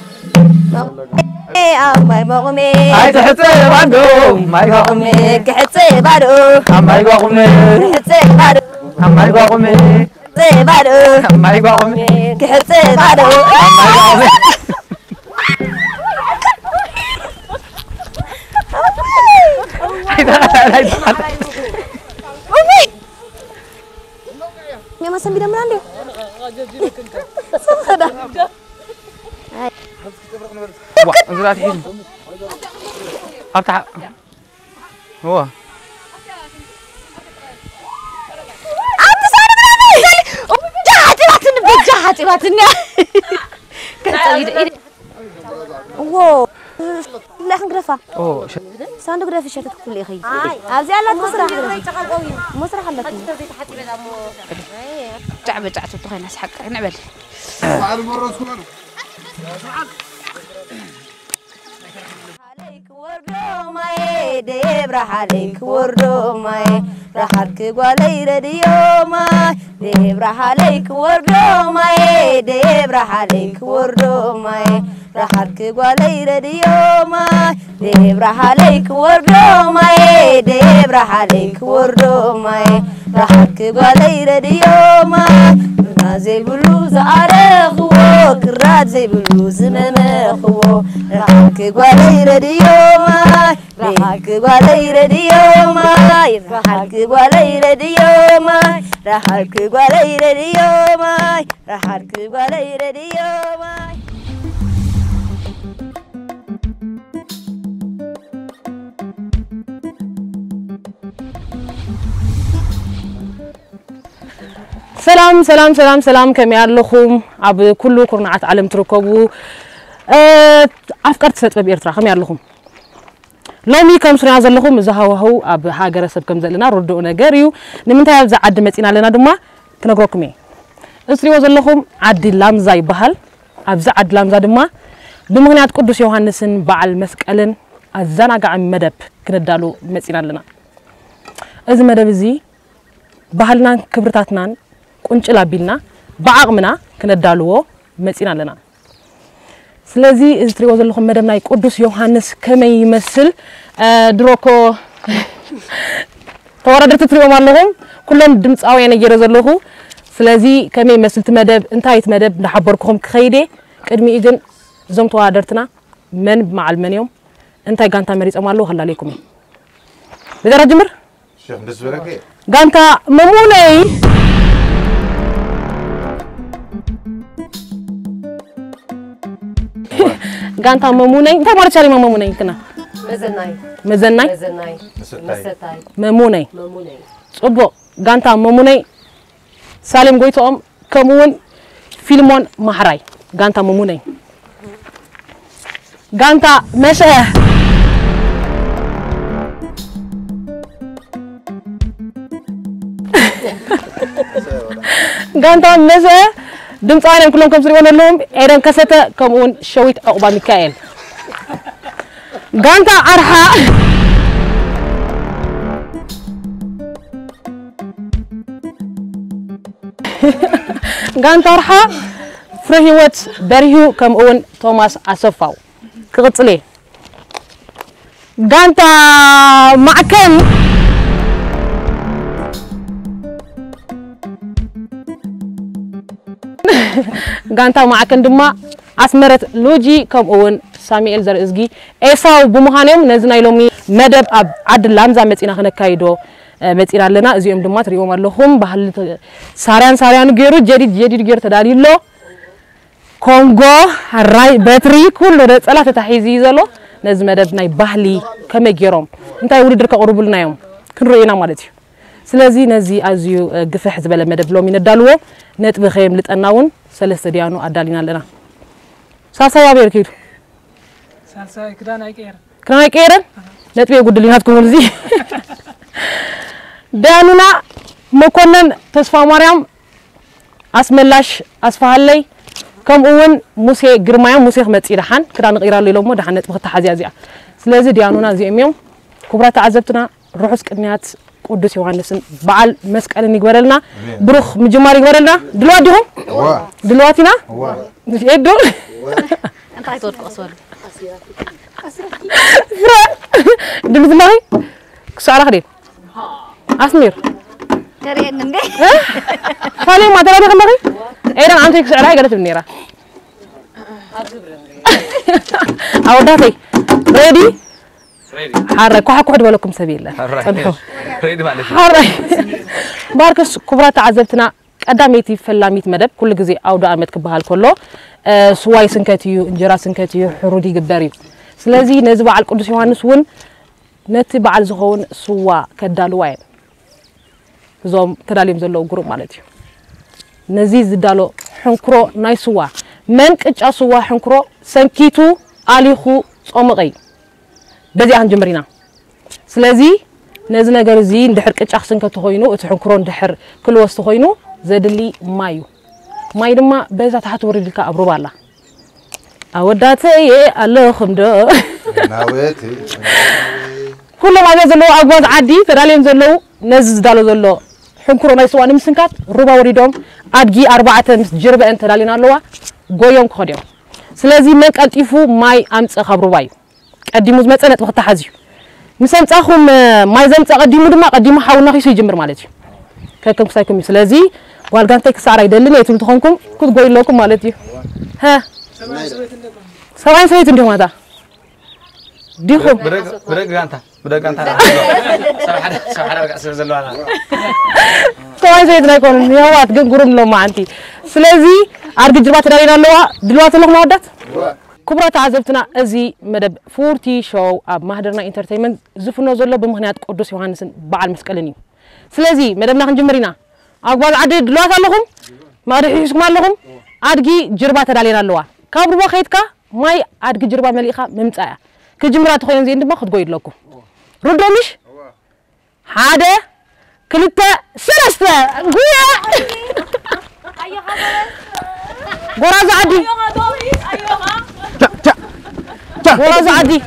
أما باغمين هاي تحتسبادو ماي باغمين كحتسبادو ماي باغمين كحتسبادو ماي باغمين كحتسبادو ماي باغمين كحتسبادو ماي باغمين Yang masih bidang mana dia? wah enggak ini apa wah apa sana berani jahat batinnya wow لا خنقرفة اوه ساندو قرافة شاتك كل أخي أبزي على مسرح مسرح لك تعب تعب تطغى ناس حق نعمل عليك وردو ماي ديب راح عليك وردو ماي راح أركب علي راديو ماي ديب راح عليك وردو ماي ديب راح عليك وردو ماي راح أركب علي راديو ماي ديب راح عليك وردو ماي ديب راح عليك وردو ماي راح أركب علي راديو ماي زي بلوز عرخو كرات زي بلوز ممخو راح أركب علي راديو ماي راح أركب علي راديو ماي راح أركب علي راديو ماي راح أركب علي راديو ماي راح أركب علي راديو ماي سلام سلام سلام سلام كم ياللخم عب كله كرنعات عالم تركبوا أفكار تسات بيرترا كم ياللخم لومي كم سرنا زلخم زهاوهو عب حاجة رسب كم زلنا ردونا جريو نمنتها يبزع عد متينا لنا دما كنقولكمي أسري وزلخم عد لامزا يبهل أبزع عد لامزا دما بمغنيات قدوس يوحنسن بعل مسكالن الزنا قاعد مدب كندالو متينا لنا إذا مدب زي بهلنا كبرتاتنا كنت لابيلنا بعقمنا كندالو متينا لنا سلازي إذا تريوز اللهم مدمنا يقدس يوحنس كما يمثل دروكو توردت تريو مالهم كلهم دمت أو يعني جرز اللهو سلازي كما يمثل تمدب انتهيت مدب نحبركم خيدي كدمي إذن زم توادرتنا من مع المنيوم انتهي قانتا مريض أمالو هلا ليكم بدأ رجمر شوف بالنسبة لك إيه قانتا مموني قانتا مموني انت ما رتشاري مموني كنا مزناي مزناي مزناي مستاي مموني مموني صبو قانتا مموني سالم قويتهم كمون فيلمون محراي قانتا مموني قانتا مشى قانتا مشى دمت عالم كلهم كم سريون اللهم إيران كسته كمون شويت أقبال ميكائيل غانتا أرحا غانتا أرحا فرهيوت بريهو كم أون توماس أسفاو كغطلي غانتا معكن غانتا معكن دما أسمرت لوجي كم أون ساميل زرزجي إيساو بمهانم نزنا يلومي مدب أب عدل لامزا متينا خنا كايدو متينا لنا زيوم دمات ريوم اللهم بحال ساريان غيرو جديد غير تداريلو كونغو راي باتري كل ثلاثه تحيزي زلو نز مدب ناي بحلي كما غيروم انتي ولي درك قربلنا يوم كنرينا مالتي سلازي نزي ازيو غفح زبل مدب لومي ندالو نطب خيم لطناون سلسه ديانو ادالينا لنا ساسا يا بيركيد ساسا كدان اي كيرن نطب يغدليناتكم لزي دانونا مكونن تسفا مريم اسملاش اسفالي كم أون موسى جرمايا موسى خمت إيرحان كنا نغير له لومو دحنت بخت حزيازيا سلازي ديانونا زي ميوم كبرات عزبتنا روحس كنيات قدوس يوحنسن بعل مسك على نيغورلنا بروخ مجمار يغورلنا دلواتهم دلواتنا مش ادو انت عايز تقول قصور دلوزماي كساره خدي اسمير تريد نندي فالي ما ترى كمري ايران انت كساره قالت بنيره اوداتي ريدي حرك واحد ولكم سبيل ريدي معلش باركس كبرات عزبتنا قداميتي فلاميت مدب كل غزي اودا امت كبحال كله سواي سنكتيو انجرا سنكتيو حرودي غبريو سلازي نزبع القدس يوحنس ون نتي بعل زخون سوا كدالواي زوم تداليم زلو غروب مالتي نزي زدالو حنكرو ناي سوا من قጫ سوا حنكرو سنكيتو اليخو صومقي بزي انجمرينا سلازي نز ነገር زي اندحر قጫ سنكتو خوينو ات حنكرو اندحر كل وسط خوينو زدلي ماي دما بزا تحت وريدلكا ابرو بالا اوداتي اللهم دو ناويتي كل ما زلو اغوز عدي تداليم زلو نز دالو زلو حنكرو ناي سوا نمسنكات روبا وريدوم ادغي 4 مس جربه انت دالينا لوا غويوم كوديو سلازي من قلطيفو ماي امص خبرو باي قديمو زمصنت وقت حازيو مسمصاخم ماي زمص قديمو دما قديمو حاونا خيسو يجمر مالتي ككم سايكم سلازي والغانتي كسار ايدلن يتل تخونكم كنت غوي لكم مالتي ها سواين سويت ندي ماتا ديخو برق غانتا سبحان بقى زلوانا سواين سويت نايكون يوات ግን ጉሩም ነው ማንቲ ስለዚህ አርግ ጅርባ ተዳሪና ለዋ ድልዋት ነው ማውዳት كبرات عزبتنا ازي مدب 40 شو اب مهدرنا انترتينمنت زفنو زلو بمخنيات قدوس يوحنسن بعل مسقلني سلازي مدبنا خنجمرينا اغبال عدد دلوات لكم ما ريحكم لكم ادغي جربا تدالينا لوا كابربو خيتكا ماي ادغي جربا مليخا ممصايا كجمرات خوين زين دما خدغويد لكم ردومش حاده كلتا سلسته غيا ايو خبر غراز عدي غراز عدي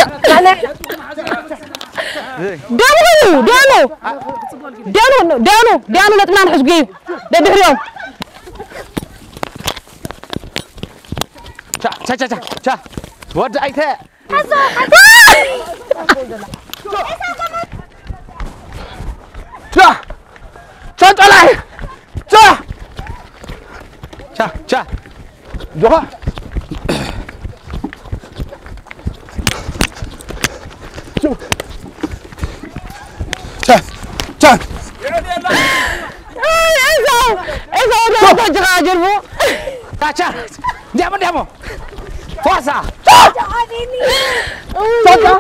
دانو لطنا نحس جيب ددهريوم تا ود ايته تا طلعي تا جوها تا ايزو جراجربو تا ديامو فاسا تا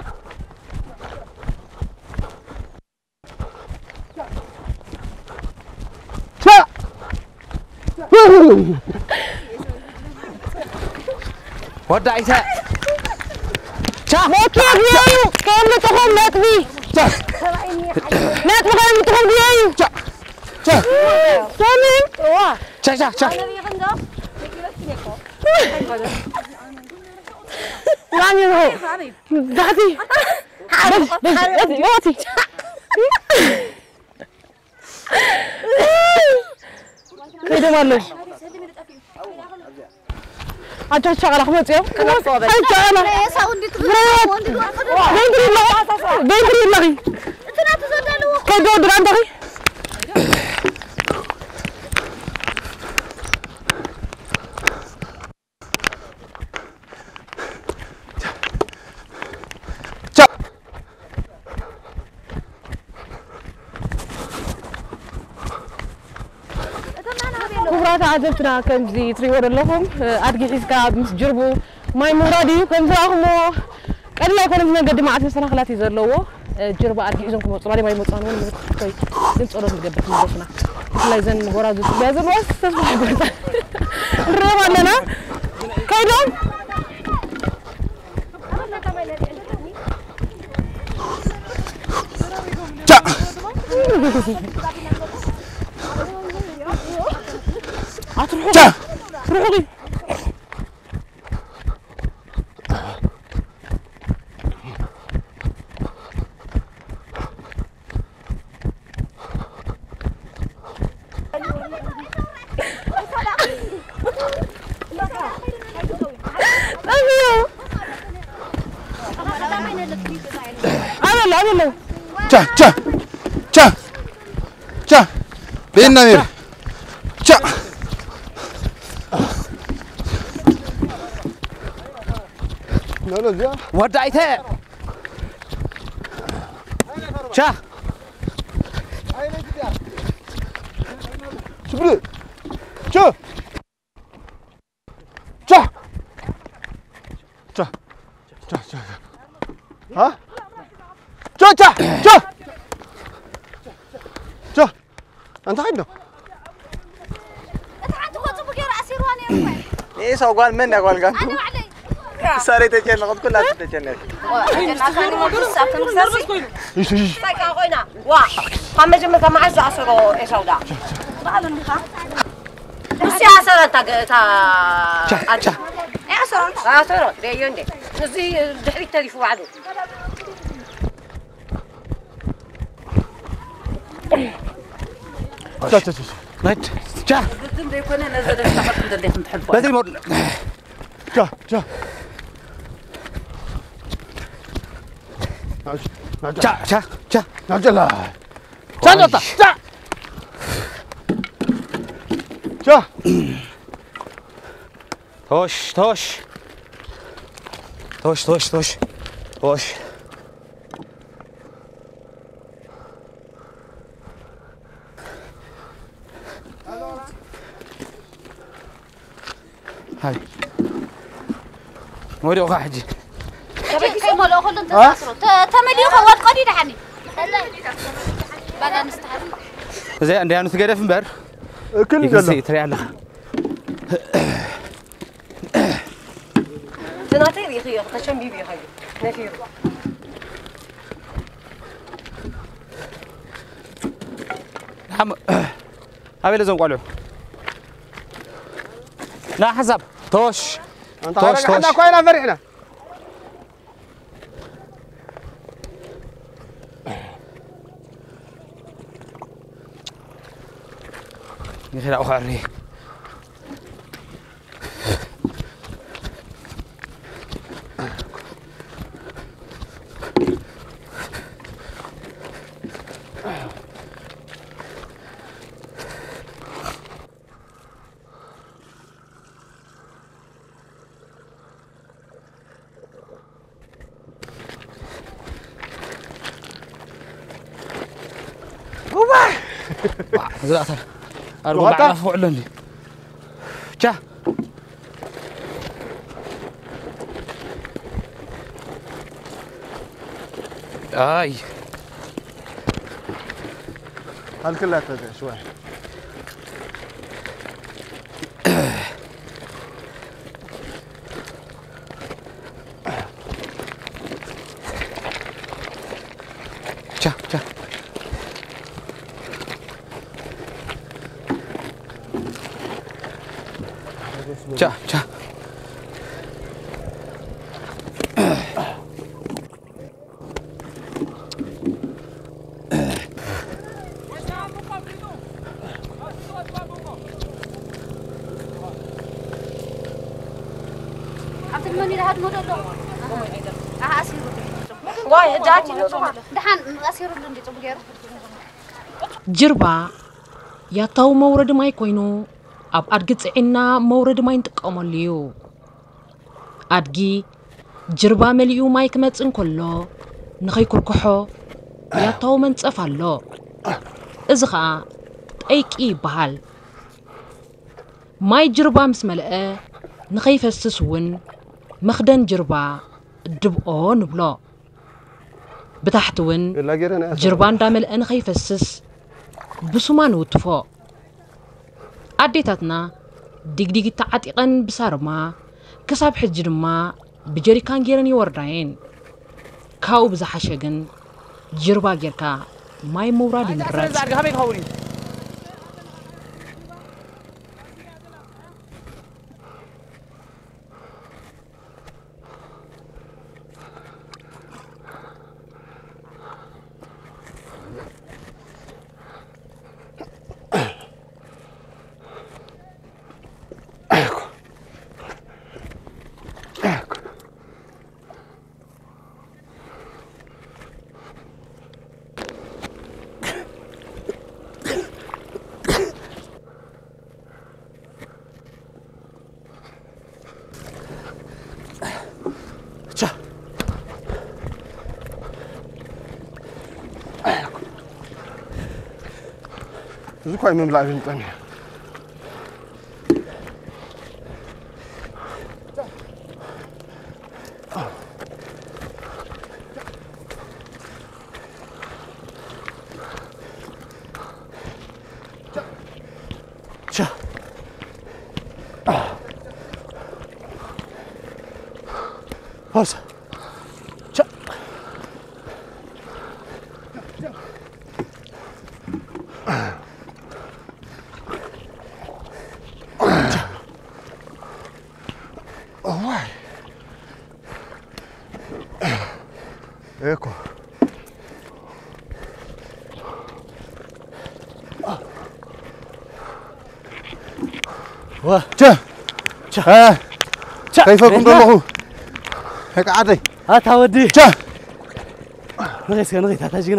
ودا ايسا تا موكي بيو كم تخم نتبي تا نت مكان تخم بيو تا سامي تا انا بيغندا يعني هو دعتي بس يوتي كده والله أجل شغلة خمس يوم شغلة بينكري لغي كده دران دغي كبرات عزفتنا كم زي تريور لهم أرجع حسكاب مس جربوا ما يمرادي كم زاهمو قال لا يكون من قد ما عاد سنة خلاتي زلوا جربوا أرجع إذا كم صلاري ما يمتصانون كوي دين صورة الجبة مدفنا لا يزن برازو بيزن بس تصبح بس الرما لنا كيدهم تروحوا تروحوا أنا تشا بين نمير تشا ودعيته تشا شبري تشا تشا تشا تشا تشا ها تشا تشا تشا تشا أنت حيدنا إيه سو قال من قال قال ساري تجين نقد كلها تجين إيش إيش سايكا قوينا وا هم جمع مع الزعسرو إيش هودا بس يا سارة تا تشا يا سارة ريون دي نزي دحري تليفو عدو تشا تشا نت تشا قلتم ده يكون نزل تحط ده اللي تحبه بدري مر تشا تشا تشا تشا تشا نعجلها تشا نطا تشا تشا توش توش توش توش توش توش هاي موري وقع حجي كيف لو خلنا نتصرف تملي خوات قديد حني بلا نستحق زي عندي أنا تقدر في بر كل جل تري على تناتي بيخير تشم بيبي هاي نفير هم هاي لازم قالوا لا حسب توش أنت عارف كوينا فرحنا نخير أخرني زلاتر أربعة على فوق لوني جا آي هل كلها تدري شوي جا جا جا جا هاد مودو أسير واي جاتي دحان أسير اللي تبغير جربا يا تاو مورد ماي كوينو أب أرجع عنا مورد ماي تقامليو أدجي جربا مليو ماي كمتن كله نخي كركحو يا تاو من تفعله إزغا أيكي بحال ماي جربا مسملأ نخي فسسون مخدن جربا دبقو نبلا بتحتون جربان دامل أن خي فسس بسمان وتفو عديتاتنا ديك تعتقن بسارما كساب حجر ما بجري كان جيراني وردين كاو بزحشجن جربا جركا ماي مورادي مرات زي كوي من بلاعين تاني شا هوس شا Ecco. Cha. Cha. كيف كنتم هيك عادي هات هودي cha نغيت هتاجينا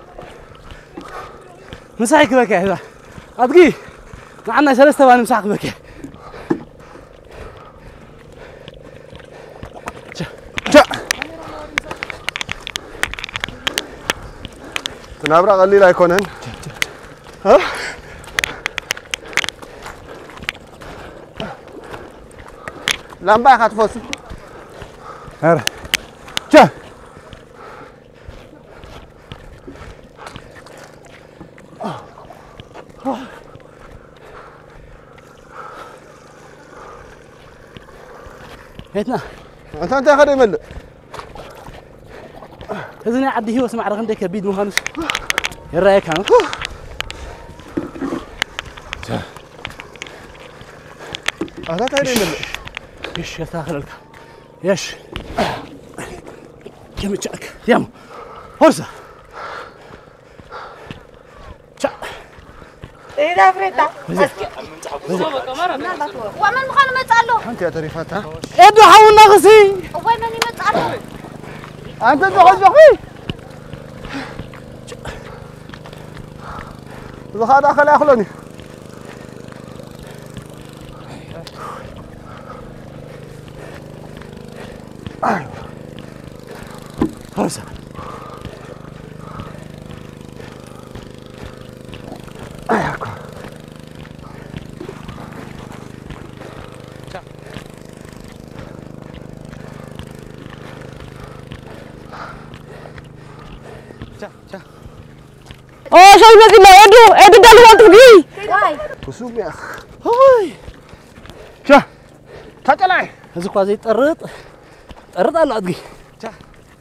مساعك بك هذا أدقي معنا 3 ثواني مساعك بك تنابرا قليل يكونن ها لامبا خاتفوس هر جا هيتنا انت خدي مل إذن عدي هو سمع رقم ديك بيد مهانس يرايك ها هذا تاني مل ايش يا تاخر لك ايش كم تشاك يام هرسه تشا ايه ده فريتا ومن مخانو متصالو انت يا طريفاتها ادو حاول نغسي وين ماني متصالو انت تخجخي زخا داخل اخلوني هرسه Oh, saya lagi nak Edu dah luar pergi. Kusum ya. Hoi. Cah. Tak jalan. Azuk wazit terut. Terut anak lagi. Cah.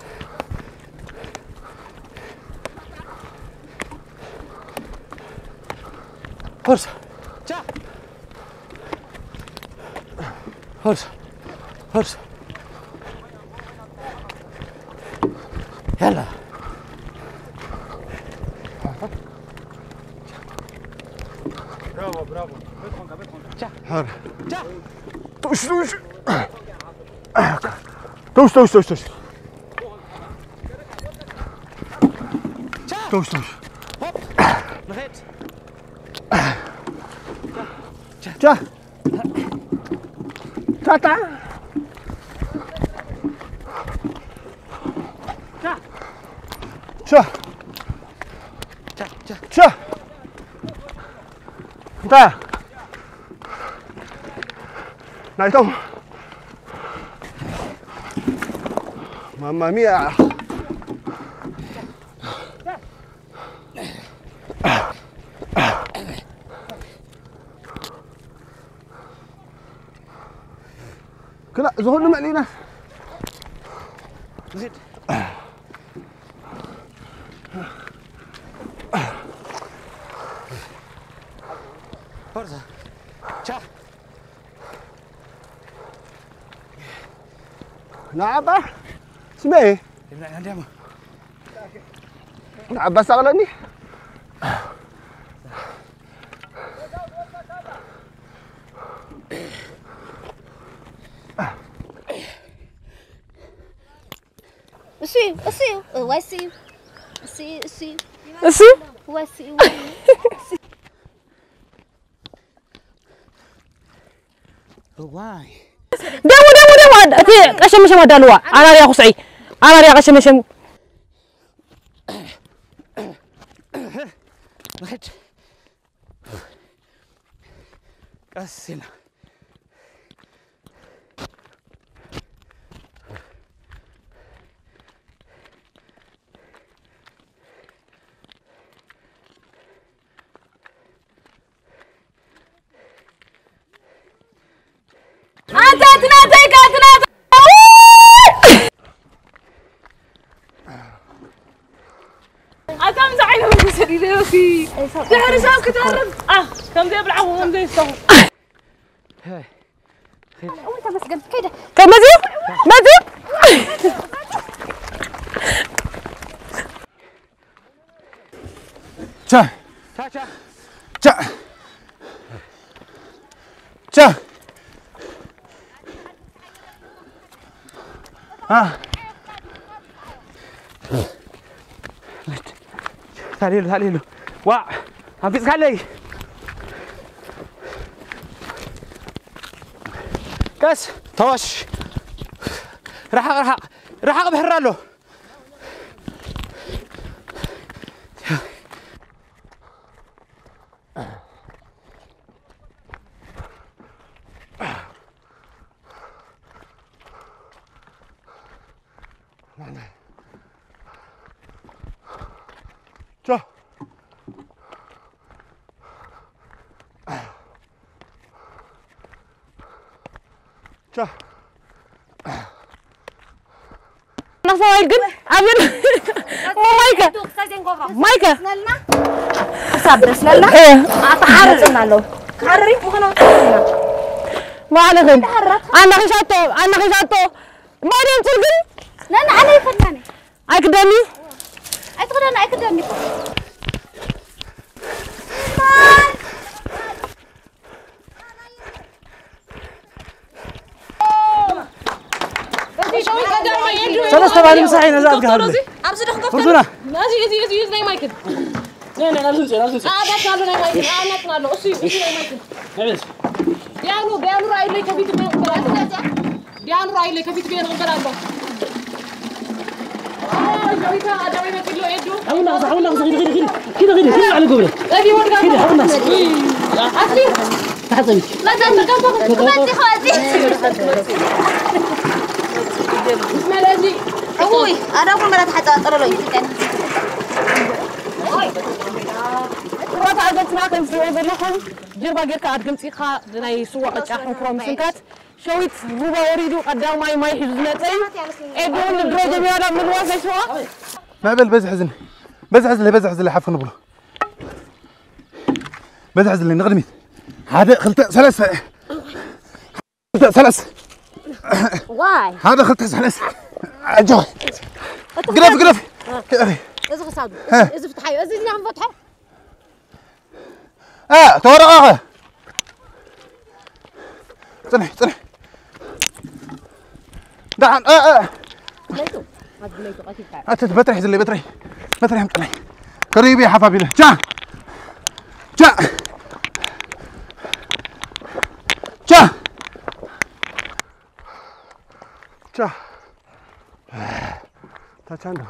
Horse. Cah. Horse. Horse. Yalla. برافو بدخل. هذا. توش. توش توش توش توش توش توش جا تا شا شا انت نايتو ماما ميا كلا زهور مالينا زيد فرصة شا نعم اسمه ايه؟ نعم بس اغلني اسيو اسيو واسيو اسيو اسيو اسيو واسيو واي داو أتي قشم ما دلوا أنا ريا خصعي أنا ريا قشم نخت قسنا أنت تناديك تنادي أتم زعيم من سريرتي زهر ساق كتارم كم ذي بالعو كم ذي يستوي هاي وانت بس قد كده كم مزيد مزيد شا شا شا شا شا تعالي له وا عم في سكالي كاس توش راح بهر له شا شا نصوي الجن أبين مايكا صبر سلالة أتحرر له حرري وخلاص ما عليكم أنا خشاتو ما دين ترجل لا أنا يفتني أكدمي أكدمي ثلاثة بعد مساحين هذا أبغى أبصر أخذ فرصنا نازي ناي مايكل لا لازم ده كانوا ناي مايكل أنا كانوا أسي ناي مايكل ديانو رأي لي كبيت بين قبلات ديانو رأي لي كبيت بين قبلات جوي ما كيلو إيدو حاولنا كده على قبله أبي ورقة كده حاولنا أصلي تحطني لا تنسى كم خاتي بسم الله جي أبوي أنا أقول ما تحط أطر له يمكن رات عدت معكم في بلخم جربا غيرك أدقم تيخا ناي سوا أشحن كرام سنكات شويت روبا وريدو قدام ماي حزنتي إدون الدرجة بيانا من واسع شوا ما بل بزحز اللي حفن بلو بزحز اللي نغرمي هذا خلطة ثلاث واي هذا خلطة ثلاث أجوه قرف إذا غصاد إذا فتحي إذا نعم فتحه تورقة صنح دعان أنت بتري حزن لي بتري هم طلعي قريب يا حفا بيله جا تاچاندو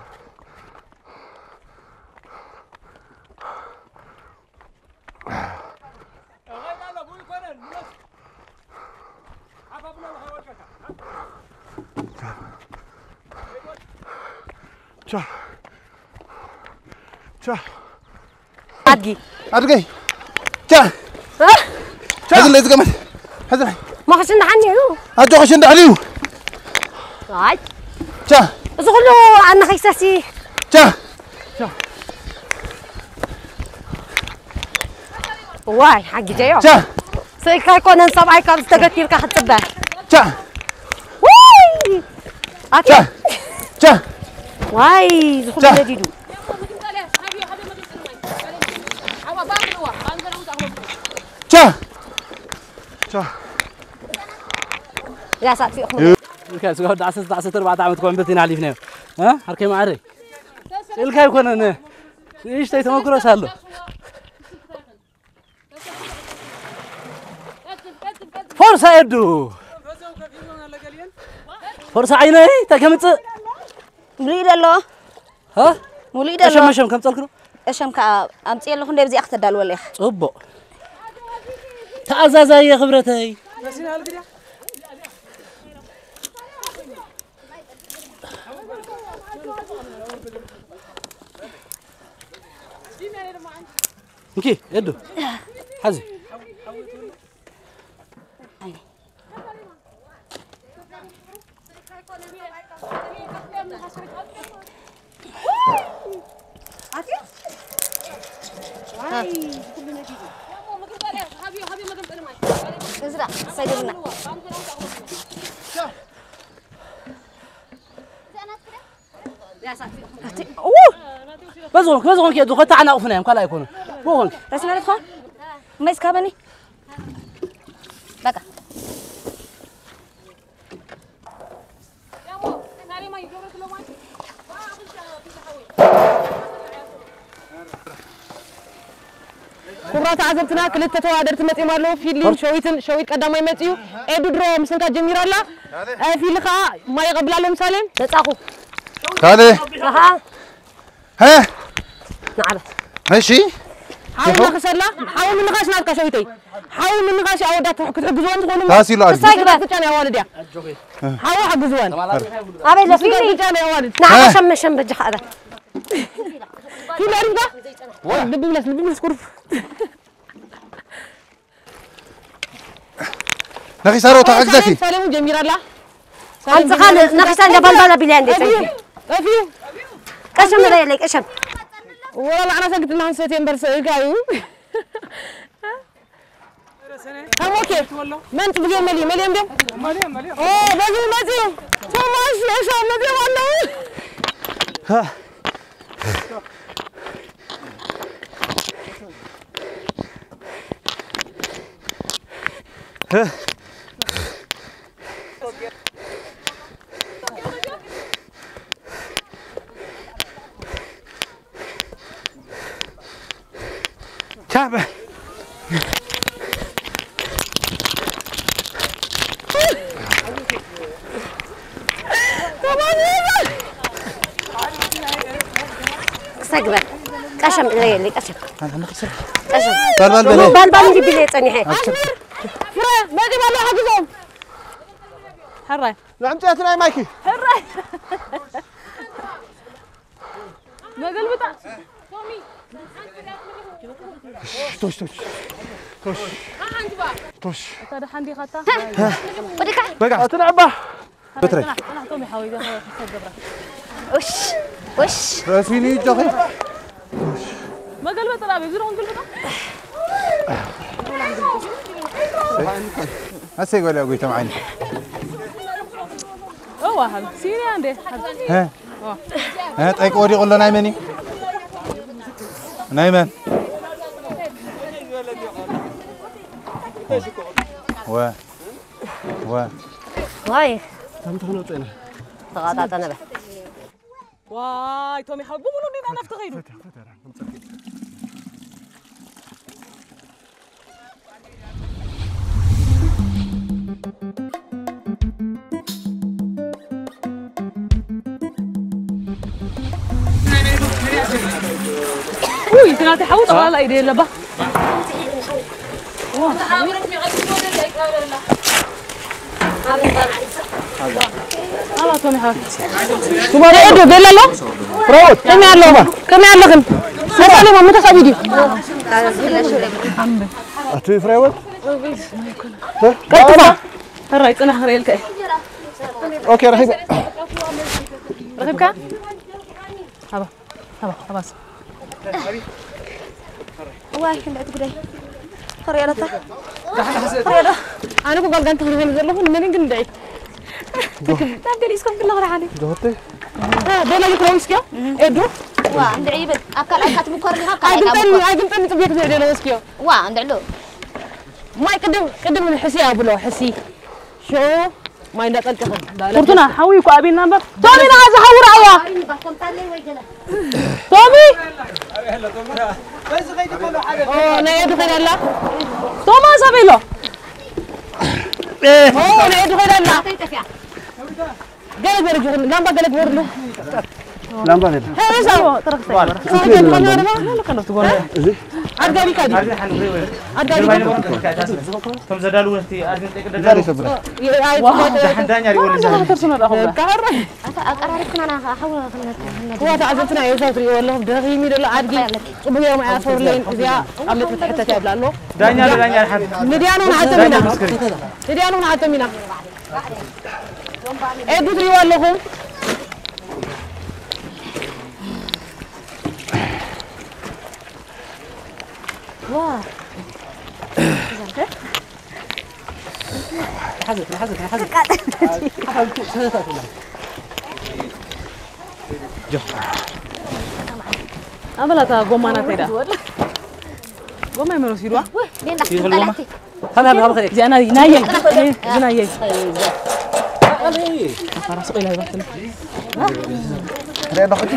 أدقي هذا اللي يزقمت هذا ما خشن عني هذا خشن عليه هاي جا زغلو أنا خيساسي جا واي حقي جايو جا سيكاي كونن سبعي كاب استغتير كا حتبه جا واي جا واي زغلو نديدو جا يا ساتي أخوي الكاي سوى 14 عام تكون بتين علي فينا ها حركي معري الكاي كون أنا إيش تيجي تمكر سهلو فرصة يدو فرصة عيني تكمت مريد الله ها مريد الله أشم كم تلكرو أشم كا أمتي الله خندي بزي أختر دال ولا صبو تعزازا يا خبرتي اوكي يدو حزي ازرع سيدنا بزغنك يدو خطا عنا أوفنا يمكن لا يكون بوغنك رسمنا لك ما يسكابني بقى كبرات عزبتنا كلتا توادرت متي مالو فيلين شويت قدامي متيو ادو درو مسنكا جميرالا في لخا ما يقبلالو مسالم تጻخو كالي ها نعم ماشي حاول نخسلا حاول من نقاش نالك شويتي حاول من نقاش عودات كتحجزون تقولوا تاسي له سايقبات كان يا والد يا حاول حجزون ابي لفيني كان يا والد نعم شم بجح هذا في العرب ده دبي كرف نخي سارو تاعزتي سالم جميل الله انت قال نقصان دبل بلان دي افيو كشم ريلك اشم والله انا سكت لها سنتين برس قايو اوكي من تبغي مليون دم مليون اوه باجي توماس ايش مليون والله ها ها كعبة سقبة قشم ريلي قشم قشم بال دي بلي صنيحه فرا ما دي والله حقهم حراي نعم تاتنا مايكي حراي ما قلبتا تومي توش هذا حندي خطا بقى تلعبه بتري انا تومي حاوي ده وش راسيني جاي ما قلبتا لا بيزرون قلبتا هسه يقول ابوي تمعين هل سيري عندي ها طيق ودي قول له نايمني نايمن واي هم تخنوطنا تقاطعتنا به واي تومي حبوا منو نينا نفتغيرو وي تناتي حوط ولا ايدي لبا هلا تومي حاك تمارا ادو بيلا لا فروت كم يعلقن مثلا ما متسابيدي اتوي فروت كتبا الرايت انا خريلك اوكي رحيبه رحيبك هبا خلاص واي كنت أتقولي خريطة أنا بقول أنت هنا نزل لهم منين كندعي تكلم تبدي يسكن كله غير عليه دوتي بينا يكون ويسكيا إدو وا عند عيبة أكل أكل مكرر لها أيضا تاني تبيك زي ده ويسكيا وا عند علو ما يقدم من حسي أبو له حسي شو ما يندق الكفن كرتنا حوي كأبي نمبر تومي نعز حور عوا تومي أوه نيدو خير الله توما سبيلو أوه نيدو خير الله قال برجع نام بقولك برلو لام بالي هذا سوا ترى سوا لا كنا تقول أرجع لي كذي أرجع لي تم زدالو نتي أرجع داري صبر دحين دانيا يقول لي ترسمنا الأخبار كهرة أقرأ كنا أنا أحاول هو تعزتنا يا صوتي والله دغي ميد لا عادي وبيا ما يصور لين إذا عملت حتى تعب له دانيا الحين مديانو نعتمنا مديانو نعتمنا إيه بدري والله واه حزت أبلا تا قومانا تيدا قوما يمرو سيروا هم خليك جانا نايي جنايي خلاص قيل هاي بطل لا بخدي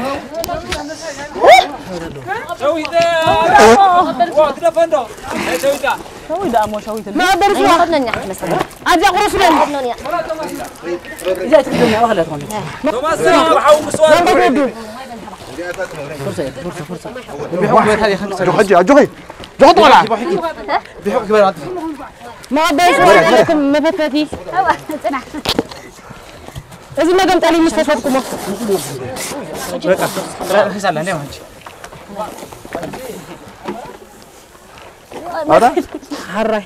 شوي ده وقت ده فندو شوي ده مو شوي ما أقدر شو أخذنا نحن مثلا أجي أقرص لين إذا تقدمني أخلي أدخل توماس وحاول مسوار فرصة جوحي طلع بيحق كبير ما أقدر لكم مفتاتي إذا ما قمت علي مستشفىكم لا حسنا هنا وهنجي هذا حرّي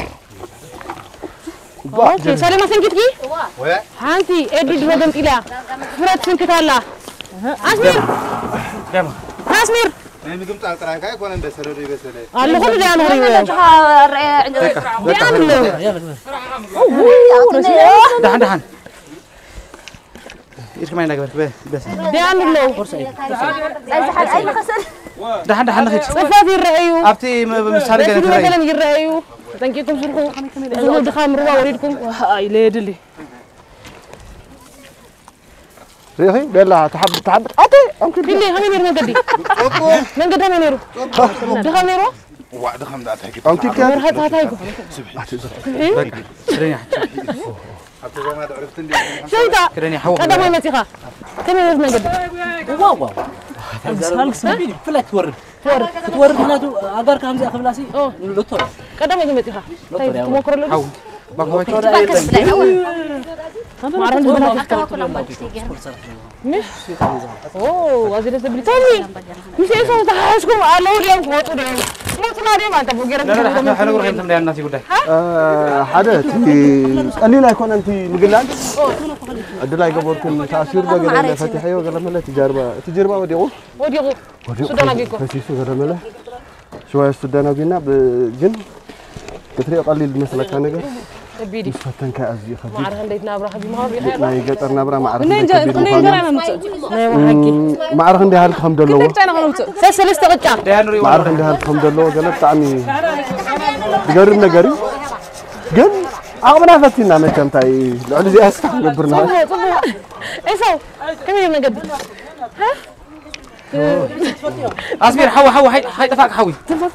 اوكي سلام سنكتكي هانتي ادي دوغم إلى فرات سنكت الله أسمير أسمير أنا قمت على ترانك هاي كون بسروري بسروري الله خد جانا هريوه دحن إيش كمان نقدر بس ديان له أي خسر دحن نخيج صفاتي الرأيو أبتي مسار كذا مثلا الرأيو تنكيكم سرقوا زود دخام روا وريدكم هاي ليدلي ريحي بلا تحب أتي أمكن بيلي هم يرمون قدي من قدام ينيرو دخام ينيرو واحد خم ده تحكي أمكن كان مرحت هاتايكو شويتا كرني حوق قدام ما متيخا كم يرمون قدي واو فلا تورد هناتو أجار كام زي أخبلاسي لطور قدام ما متيخا طيب تمكر له حوق بقى ما أعرف بنا مش أوه هذه لسه بريطاني مش إيش هو تحاسكم على اليوم فوتو اليوم ما تنادي ما تبغى لا حنا نقول خيمتم لأن الناس يقول لك حدا أني لا يكون أنت مقلان أدلى قبوركم تأثير بقى فتحية وقال ملا تجربة وديقو سودانا بيكو فسي سودانا ملا شوية سودانا بينا بجن كتري قليل مثلا كان نقول بيدي فتن كأزي خفيف ما أعرف عندي نابرة حبي ما هو بيخير لا يقطر نابرة ما أعرف منين جرينا ما أعرف عندي هالحمد لله كيف أنا غلطت سلسلة قطع ما أعرف عندي هالحمد لله قلت طعمي بقرب نقري قل عقبنا فتينا متى تاي لعل زي اسكح نقبرنا ايسو كم يوم نقبل ها أصبر حوي دفعك حوي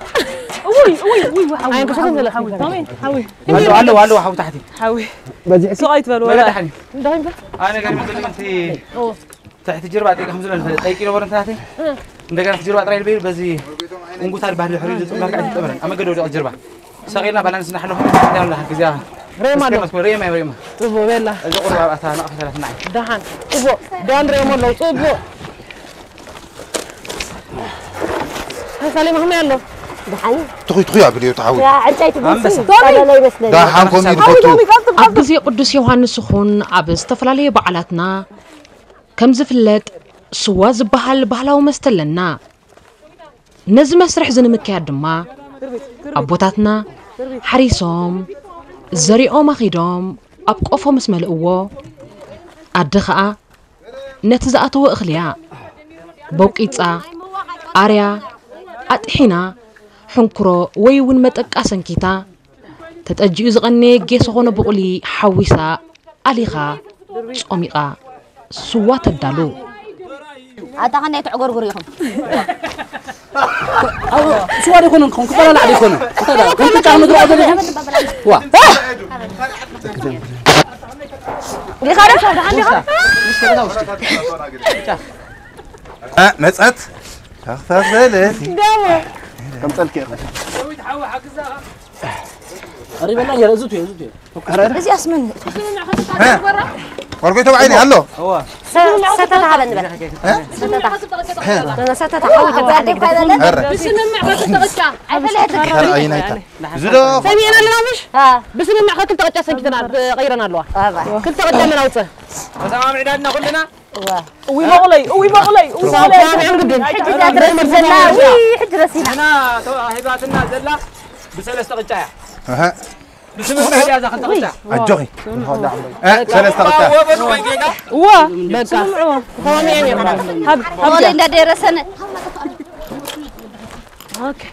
وي عين كسرنا حوي تمام حوي هلو حوي تحتي حوي بدي سقيت بالو ولا تحني دايما أنا قاعد أقول أنت تحت جربة تيجي خمسة لنا أي كيلو ورا تحتي عندك في جربة ترى بزي ونقول البحر الحرير جت ما قاعد تمرن أما قدروا الجربة سقينا بالانس نحن يلا كذا ريما طبو بيلا الجقر بقى أنا أخذ 3 نعم دهان طبو دان ريما لو طبو سليم هم يلا تخي عبلي تعاود يا عجيت بس دا حانكم يدقتو أبزي قدس يوحنس خون عبس تفلالي بعلاتنا كم زفلت سواز بحال ومستلنا نز مسرح زن مكياد ما أبوتاتنا حريصهم زريقهم أخيدهم أبقفهم اسم القوة أدخاء نتزأتوا إخلياء بوكيتسا أريا أتحينا حنكرو ويون متأكاسن كيتا تتأجيو زغني جيسوغون بقولي حويسا أليخا صوميقا سوات الدالو أتغني تعقر يهم سواري كونن كفلا لا يكون كنت تعمل دروع وا اللي خارج عندي نصت تخففلتي كم تلك قريب الله يا زوتي بس اسمن ورقيتو بعيني هلو هو ستة على النبات ستة ستة حاول تبعدك بدل بس نمع خاطر تغشى عفلاتك عينيتا زلو سامي انا لا مش ها بس نمع خاطر تغشى سنكتنا غيرنا الله كنت تغشى من اوصه بس عم عدادنا كلنا وي بغلي حجة أدرس زلا وي حجة رسينا أنا هباتنا زلا بسلسة قطع ها بسمع هذا خلنا قطع الجوغي ثلاثة قطع وا بكا هون يعني هون اللي درسنا اوكي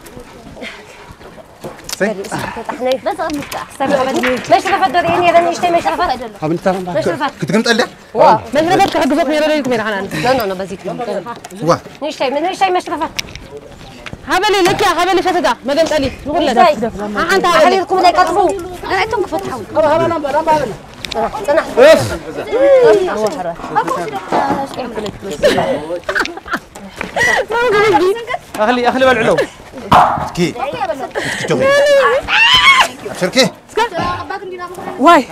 بس مفتاح مش رفض يا بني اشتي مش رفض كنت قمت قلي مش رفض حقزوك يا ريكم يا حنان لا بزيد وا نشتي من نشتي مش رفض هبلي لك يا هبلي شتدا ما قمت قلي نقول لك انت حليلكم لا يقطفوا انا انتم فتحوا اخلي بالعلو كي تجوغي شركي واي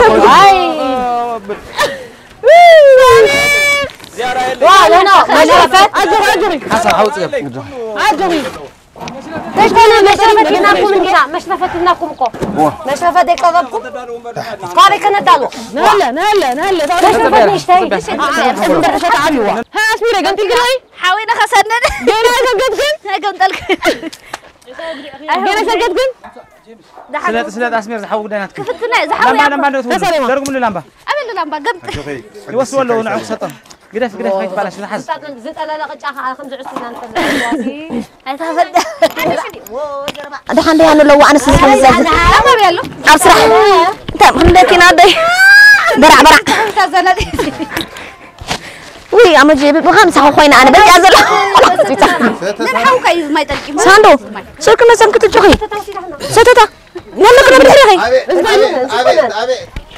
لا ما شرفت اجري حسن حاول تصير اجري ليش انا مشرفت لناكم من هنا مشرفت لناكم مشرفت ديك قضبكم قاري كنا دالو نلا مشرفت نشتي ها اسمي قمت القراي حاوينا خسرنا جينا سقطكن قمت لك جينا سقطكن سلات اسمير حاول ديناتك كفتنا زحوا لما دركم لي لمبه قبل اللمبه قمت يوصلوا له نعم سطن قداف خايف بالاش نحس زيت لا قጫخ 25 نفر هاي تفد دحان دي انو لو انا سيسن زاد ما بيالو ابصراح انت خندتينا دي برع تزلدي وي اما جيبي بخمسه خوينا انا بدي ازل نحو كاي ما يتلقي ساندو سركنا سنكت جوخي ستتا يلا كنا بدري ابي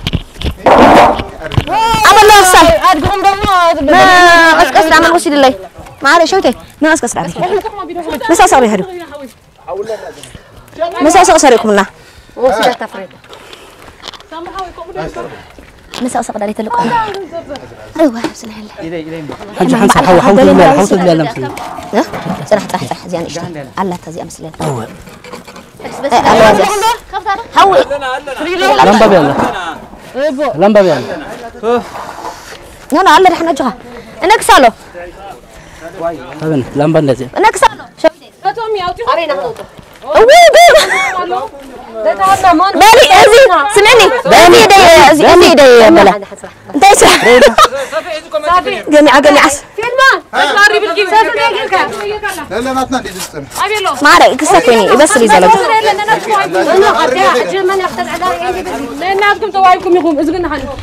أبى الله يخسر. ما أسكت عمل وسيد الله. ما عليه شوتي. ما أسكت عليه. مسا صار يهدو. مسا صاركم الله. وسيد تفريد. مسا صار عليه تلقون. أيوة بسم الله. حاجة حنسى حاول تدلي على مسلم. صح زين إيش؟ الله تزي مسلم. بس هوي. لمبة بيلا. لمبة بيلا. يلا الله رح نجها. أنا كسالو. هذا لمبة نزل. أنا كسالو. فتومي أوتي. أرينا خلوته. بالي أزي سمعني بالي دي أزي أني دي بلا أنت إيش جميع عس فين ما اسمعي بالجيم لا ما تنادي دستنا ما عليك كسفيني بس لي زلمه انا قطيع حجم انا اختل على لان عندكم تواعيكم يقوم اذا قلنا حل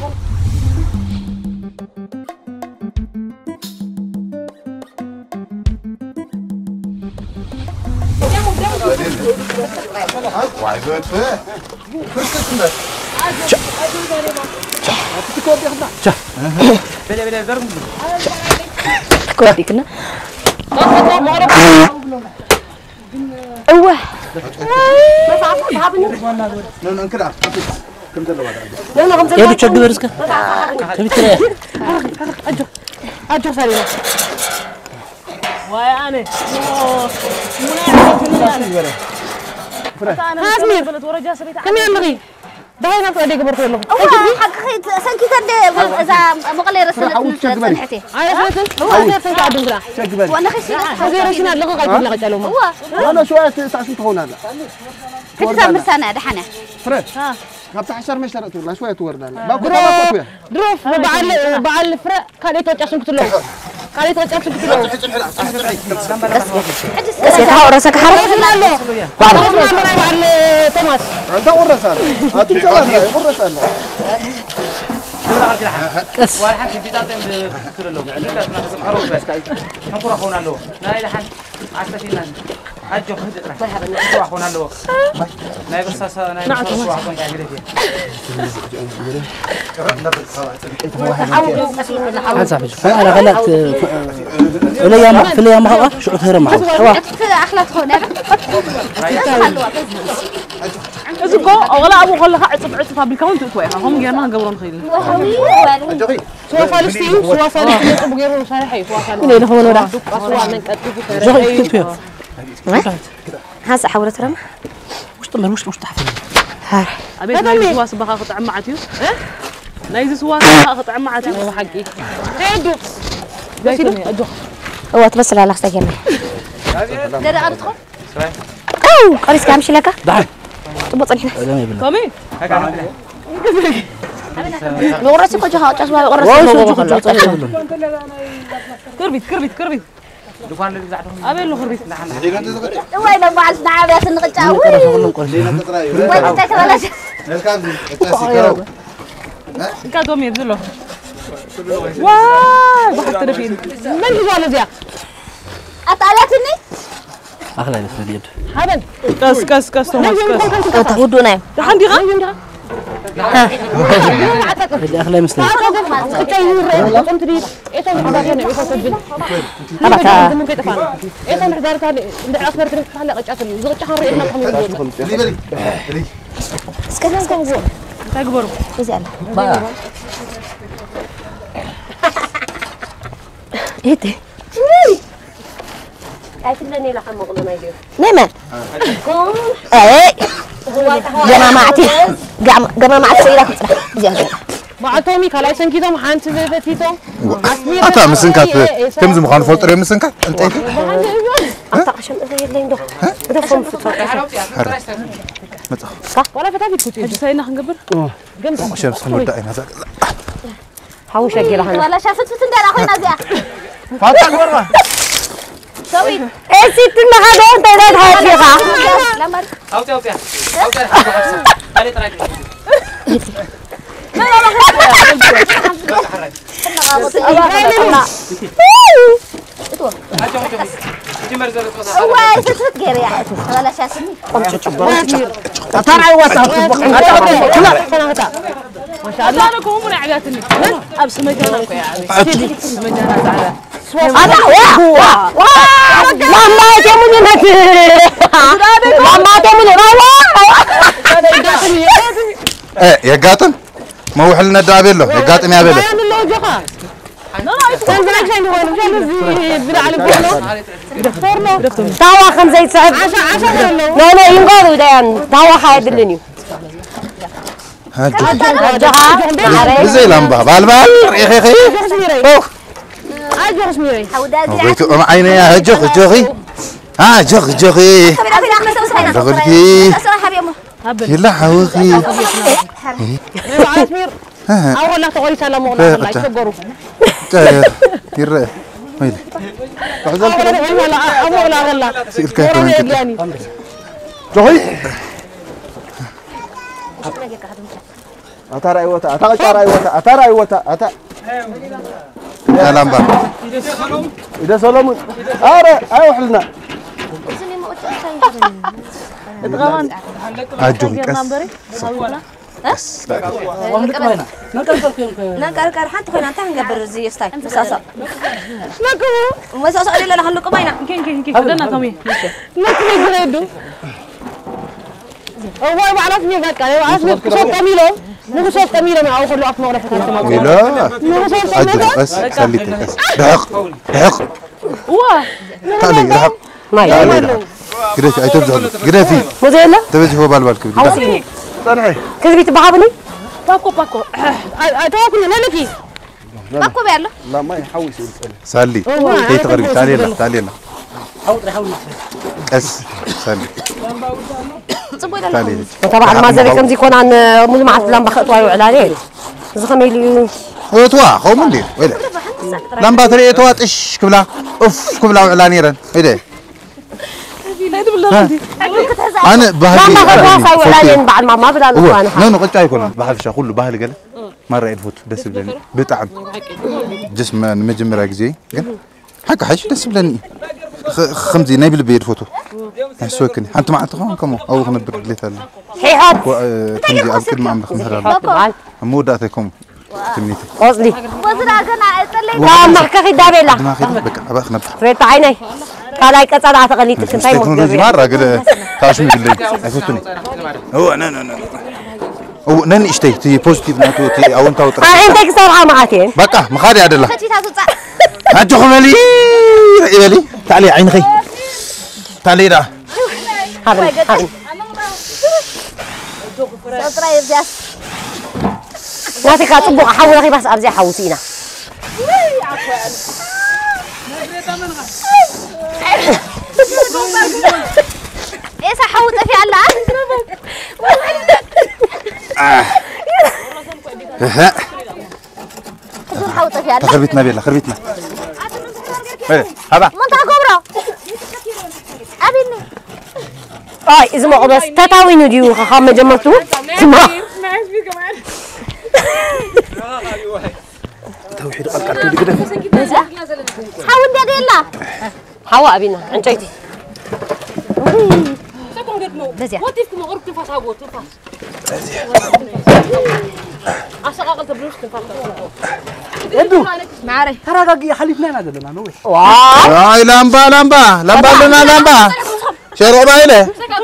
وعيبت فيه بلا درم كوفي كنا اوه يا بتشجع رزقك تبي ترى اجو سريع واي انا هازمير كم ينبغي دهينا في أديك برضو له حقيقي سنكي كده إذا مقلي رسلت نحتي عايز هو سنكي عدم كلا وأنا خشيت هذه رشنا لقوا قاعد لقى جالهم أنا شوية ساعة تهون هذا كنت تعمل سنة دحنا فريد قبل 10 مش ترى تقول شوية تورد دروف بعل فرق كان يتوجه عشان كتلو كان يتوجه عشان كتلو بس يتحاول راسك حرف بعل توماس أنت ورسالة أنت ورسالة بس والحين في بيتاتين بكل لهم لك نحس حروف بس نقرأ خونا له لا إلى حين عشتينا أجو خدت راح نقرأ خونا له نايب الساسة نايب الساسة واحد قاعد يجري أنا غلقت في اليوم هوا شو أثير معه أحلى خونا أزقو أغلى أبو خلها عصب بالكون تتويها هم جانا قبرون خيل سوا فالستين سوا فالستين أبو جيرون صالحي لين هون ولا جوي هذا حاولت ترى وش تمر وش تحفل أبي نايز سوا سباق أخذ عم عتيو نايز سوا سباق أخذ عم عتيو هو حقي هيدو جايتني أجو هو تبصر على خستك يمي ده أدخل أو قريس كام شلكة ده تبصر هنا تومي نورسي كوجها تسمع ورسي كربيت أبي له خربيت وين ما عاد نعابات النقطة وين تاك ولا شيء كادو ميبزلو واو بحط رفين من جوا لزيا أطالتني أخلي اليد حبل كاس توماس كاس تهودو نايم عندي غا اللي أخلي مسلم جماعة سيرة مع تومي كلا يسنكيتهم حانت فتيتهم أتا مسنكات كم زمان خان فلتر مسنكات أنت أنت عشان أزاي اللين ده ده فم في صح ولا فتاة بتكوتي أجي ساينا خنقبر جمس عشان سنود دائما هذا حوش أجيله هنا ولا شافت فتندر أخوينا زيا فاتك برا سوي إيه ست المحل أنت لا تحاجيها لمر أوتي تاني تراي ولا شاسمي ما شاء الله انا كومون عقاتني ابس مجانك يا عمي مجانا ماما تمني نتي ماما تمني يا قاطم ما هو حلنا دابيلو يا قاطم يا بيلو تاوا خمسة يتصعب لا ينقذوا ديان تاوا خايد اللي زي لمبة بالبال يا أخي أجوخ سميري وبيتو عيني يا جوخي جوخي رغلكي يلا حوخي أول لا تقولي سلام الله يسجروا يرى ويلي حزام كده لا أمو لا غلا سيلك كمان كده جوي أتارا أيوة أتارا أتا يا لامبا إذا سلام أره أيوة حلنا اتغامن أجوك أس نكر حتى كنا تنقبر زي ستايل مساسا نكو مساسا اللي لا خلوكم هنا كين بدنا تومي نكو يجريدو هو بعرفني قالك عارفني صوت كميلو مو صوت كميلو ما اخذ له اطمئن ولا فكرت لا أجل بس سليتك بس دحق واه تعالي دحق ما يلا قريت أي تبزل قريتي مزيلا تبزل هو بالك حوسيني طلعي كذبت بحابني باكو توكل نلكي باكو بيرلو لا ما يحوس سالي هي تقرب تعالي لنا حاول اس سالي تعالي طبعا ما زال كم يكون عن مجموعة لمبة خطوة وعلانين زخميلي وتوا خو من دي ولا لمبة تري توا إيش كبلا أوف كبلا وعلانيرن إيه أنا بهالي ما خطوة وعلانين بعد ما بدأ نخوانها نو قلت أيكون بهال شاكل له بهال قال مرة يفوت دس بلني بتعب جسم مجمرة جزي حكى حش دس بلني خمسي نبي بيد فوتو هسوكني أنت ما أتخون كم أو خنبر لي ثاني هي حب كنجي أكيد ما عمرك مثلا مو داتكم تمنيتي قصدي وزرا كنا أصلي لا ما كخي دابلا ما خير بك أبغى خنبر ريت عيني كلا يكسر على تقليد كنتاي تكنولوجي مرة كده تاش من الليل أفوتني هو أنا هو نن إشتي تي بوزيتيف ناتو تي أو أنت وتر أنت كسر معاكين بقى ما خارج عدل الله هاتوا خمالي إيلي تعالي عين خي تعالي را هذا واتي كاتبو أحاول أخي بس أرجع حوسينا إيه سحوت في الله سحوت في الله خربتنا بيلا خربتنا هذا منطقة كبرى أبيني إذا ما قدس تتاوي نديو خام جمرتو سمع توحيد أكتر كده حاول ده يلا حوا أبينا أنتي بزيا واتيفكم غرب تنفاس هاو تنفاس أشغل تبلوش تنفاس ادو معري تراجع حليفنا هذا لنا نوي واي لمبا لنا شيرو بايله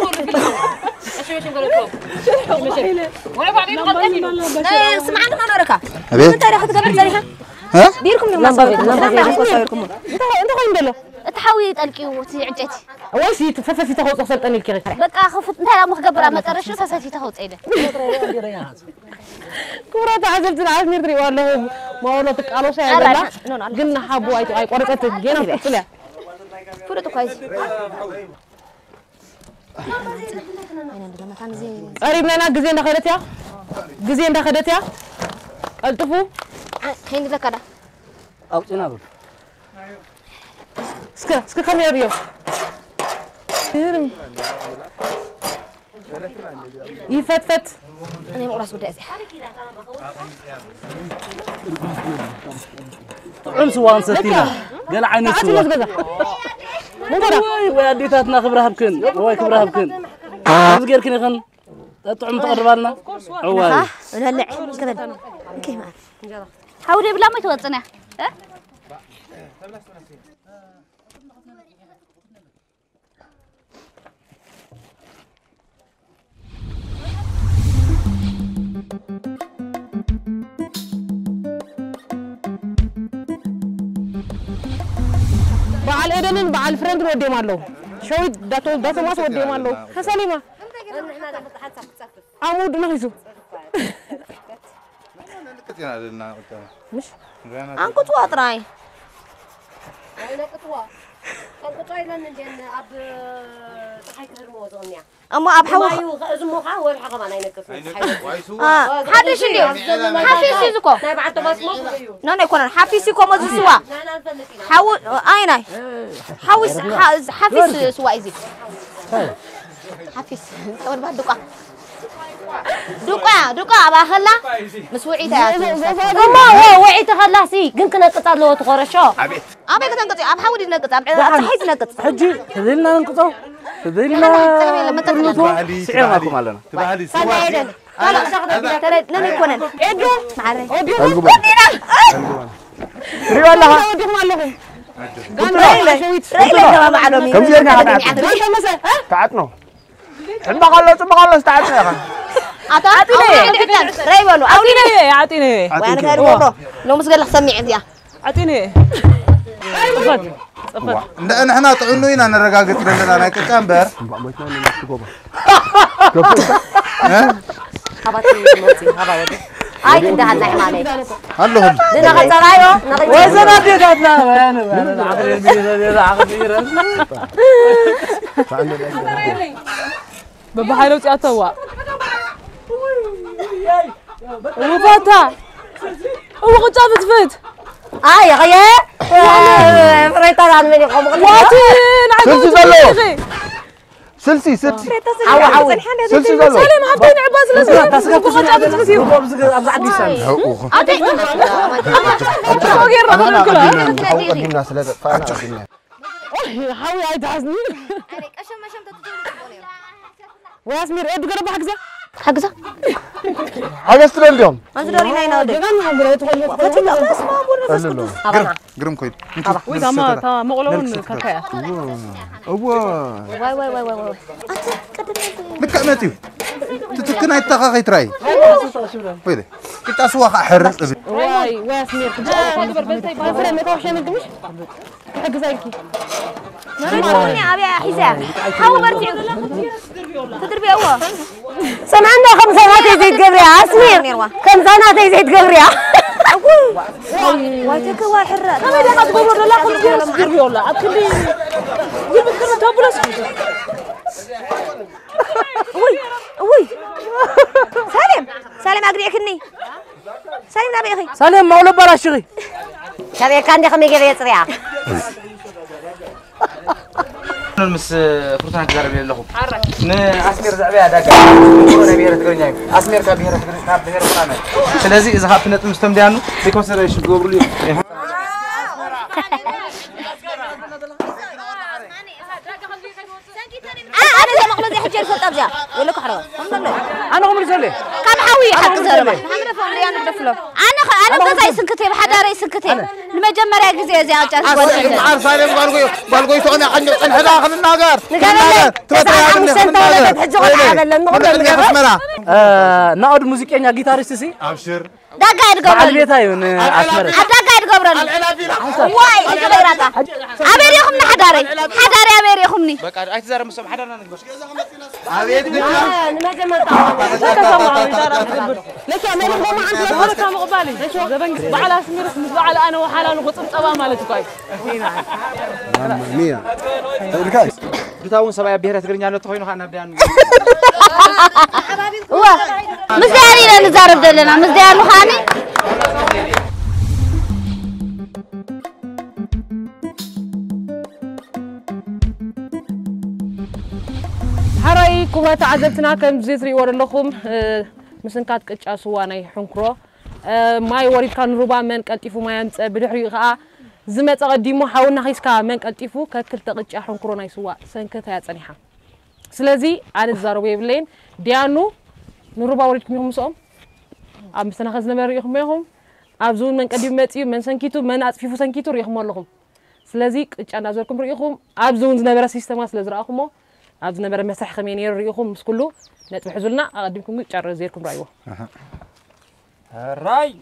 سمعنا ما نركع أبي أنت راح تقبل زيها ها ديركم لما أنت وين بلو تحاولي تلقي وتعجتي أول شيء تفسر في تخوص أصلا تاني الكيري بقى خفت انت لا مخبره ما ترش فساتي تخوت ايده كورة تعزلت العالم يدري والله ما والله تقالوا شيء لا قلنا حبوا أي قرصت جينا في لا كورة كويس قريبنا أنا جزين دخلتها جزين دخلتها التفو خليني لك أنا أو تناول سكا كم يبيو يفتفت أنا مقراص بدي أزح عمس وانستينا قال عيني سوا وياديتاتنا خبرها بكن وي خبرها بكن غير كني خن طعم تقربالنا عواي ولا لا كذا كيف ما حاولي بلا ما توصنا ها بعال إيدن بعال فريند ودي مالو شوي داتو ماس ودي مالو كسليمة عمود نهيزو مش أنكو تواطراي كنت طايلة نجن أب صحيح كرمو زغنيا أما أبحوخ زموخا ولا حاجة ما نينكسو حافيس اليوم حافيس يزكو نبعته مسموح نانا يكون حافيس يكون مزسوا حاول أين حافيس سوا إزي حافيس أول بعد دقة أباخلا مسوعي تاعي أما وعيت خلاصي يمكن أقطع له تخرشوا أبي كنقطع أبحاول نقطع صحيح نقطع حجي تذلنا نقطعه تذلنا لما تطلع سعر ماكم علينا تبالي لا ترى لن يكون ادو معري ادو ريو الله ريلا معلومين كم زينا تعتنا تبغى استعدنا يا أعطيني ريبلو أعطيني وأنا كاري وبرو لو مسجل لك سمي عندي أعطيني نحن طعنوا هنا نرجع قلت لنا أنا كامبر هاي كده هلا حمالي هلهم دنا غزرايو وزنا بيداتنا بابا حلو تأتوا وفاتا هو قد فت يا غيا فريتا عن مني قوم واتين سلسي عاو سلسي زلو سلام حبين عباس لازم تسقط قد فت أبغى حاول يتعزني واسمير ادو قرب حجزه حجزت اليوم مزدوري ناينا ودي قرم كويس وي تما مقلون كاكا واي لك ماتيو تتكن هاي التقاقي تراي ويدي كنت أسواق أحرص واي واسمير ما أبي حساب حاول برجع تدربي أول سمعنا 5 سنوات يزيد قبريا اسمير 5 سنوات يزيد قبريا وايتك واحرة كم إذا ما تقولون لا كل جيل تدربي ولا أكلي جيب كلمة تابلس وي سالم أقري أكني سالم نبي أخي سالم ما ولا براشغي شبيه كان دي خمي قبريا سريعة نمس فرصنا كذا بين لهم أسمير زعبية داك أنا بيرة تقولني أسمير كبيرة تقولني فلان سلازي إذا خابنت مستمديانو بكونسيدريشن قبلي أنا زي مقلوزي حجر صوت أبجا ولا كحرة أنا هم رجالي كم حوي حق زلمة محمد فهمي أنا بدفله أنا بس أي سكتي بحدا رئيس سكتي لما جمر يجزي زي أجاز عارف سالم قالوا يسوقنا عن حدا خل الناقر نقعد موسيقى جيتاريست سي أبشر داقايد قبرن البيت هايون أسمر داقايد قبرن واي إيش غيرها أبيري خمني حداري أبيري خمني بقى أيت زار مسوم حدا نقبش أبيت ما جمع لك يا مالك ما عندك بركة مقبالي زبنك بعلى سمير اسمه بعلى أنا وحالا نقطم طبعا مالتك كويس مية الكاس بتاعون سبعة بيهرة تقولني أنا تخينه خان نبدأ مزداري لنزارب دلنا مزدار مخاني حراي كوما تعذبتنا كم زيت ريور لكم مسنكات قጫ سواناي حنكرو ماي وريد كان ربا من قلطيفو ما ينص بدحري خا زمت قديمو حاونا خيسكا من قلطيفو ككلت قጫ حنكرو ناي سوا سنكتا يصنيحا سلازي انا زارو يبلين ديانو نربا وريدكم يوم مسوم ام سنخز نمر يخميهم ابزون من قديم متي من سنكيتو من اطفيفو سنكيتو ريخمو لكم سلازي قጫ نازركم ريخم ابزون نبر سيستما سلازراخمو عبد نبر مسح خميني ريخم مس كله نطبح زلنا اقدمكم قጫر زيركم رايو راي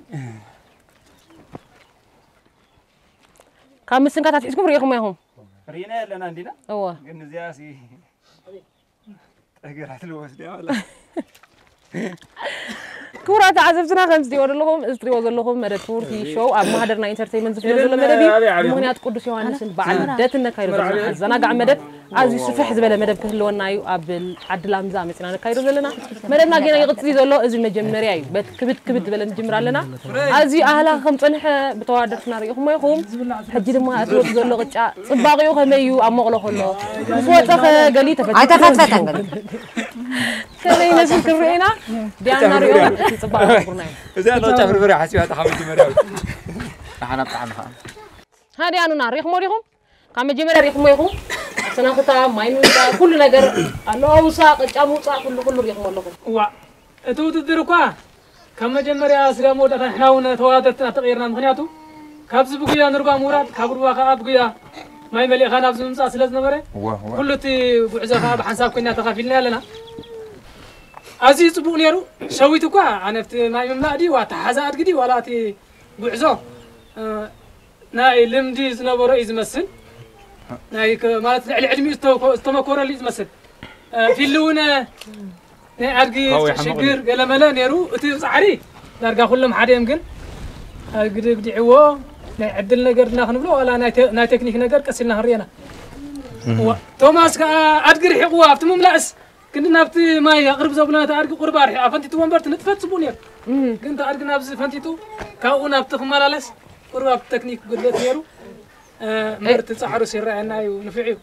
كم سنكات تاسكم ريخم ياهم رينا لنا عندنا ايوه قلنا زياسي اقرا الوسد ولا كورات عزفتنا خمس دي ورلهم استري وزلهم مدد فورتي شو أب ما هدرنا انترتينمنت في نزل مدبي مهنيات قدس يوحنس بعد دتنا كايرو زنا قاع مدد عزي سفح زبله مدب كهلونا يو ابل عدل امزا مصنا كايرو زلنا مددنا جينا يغطي زلو ازي مجمريا بت كبت بلا نجمر لنا عزي اهلا خم صنح بتوادرنا ريهم يخوم حجي دما اتوت زلو قጫ صباقيو خميو امقلو خلو فوتخ غلي تفت اي تفتفتن كلي نسل كرينا ديانا ريو صباقو قرنا اذا لو تعرف فري حسيبات حمد مريو احنا طعنها هادي انا ناريخ موريهم كم جمر ريخ ميخو سناختا ماينوتا كل ነገር አለው አውሳ ቀጫሙጻ ሁሉ ريخ مولكم وا اتو تدركوا كم جمريا اسغا مودا حناونه توادتنا تغيرنا مخنياتو كابز بغيا نرغا مورات كابروا خا بغيا ماي ملي خا نابز نصا سلاز نبره كلتي غعزخا بحساب كنا تخافيلنا لنا ازي صبو نيرو شويتكوا عنفت ماي مملادي واتحزات قدي ولاتي غعزو ناي لمدي زنبره يزمسل نايك مالت العلمي استمكور اللي يزمسل في اللونه ناي ارغي شجر قال ملا نيرو تي صعري دارغا كلهم حديم كن قد عوا ناي عدل نغرنا خنبلو ولا ناي تكنيك نغر قسلنا هرينا توماس ادغر حقوا افتم ملاس كنا نبت ما يقرب زبنا تارق قربار افنتي ومبرت نتفت صبونير كنت ارغ نابز فنتيتو كاو نبت خمالالس قرب تكنيك قدت نيرو مرت تصحروا سيرانا ونفعيو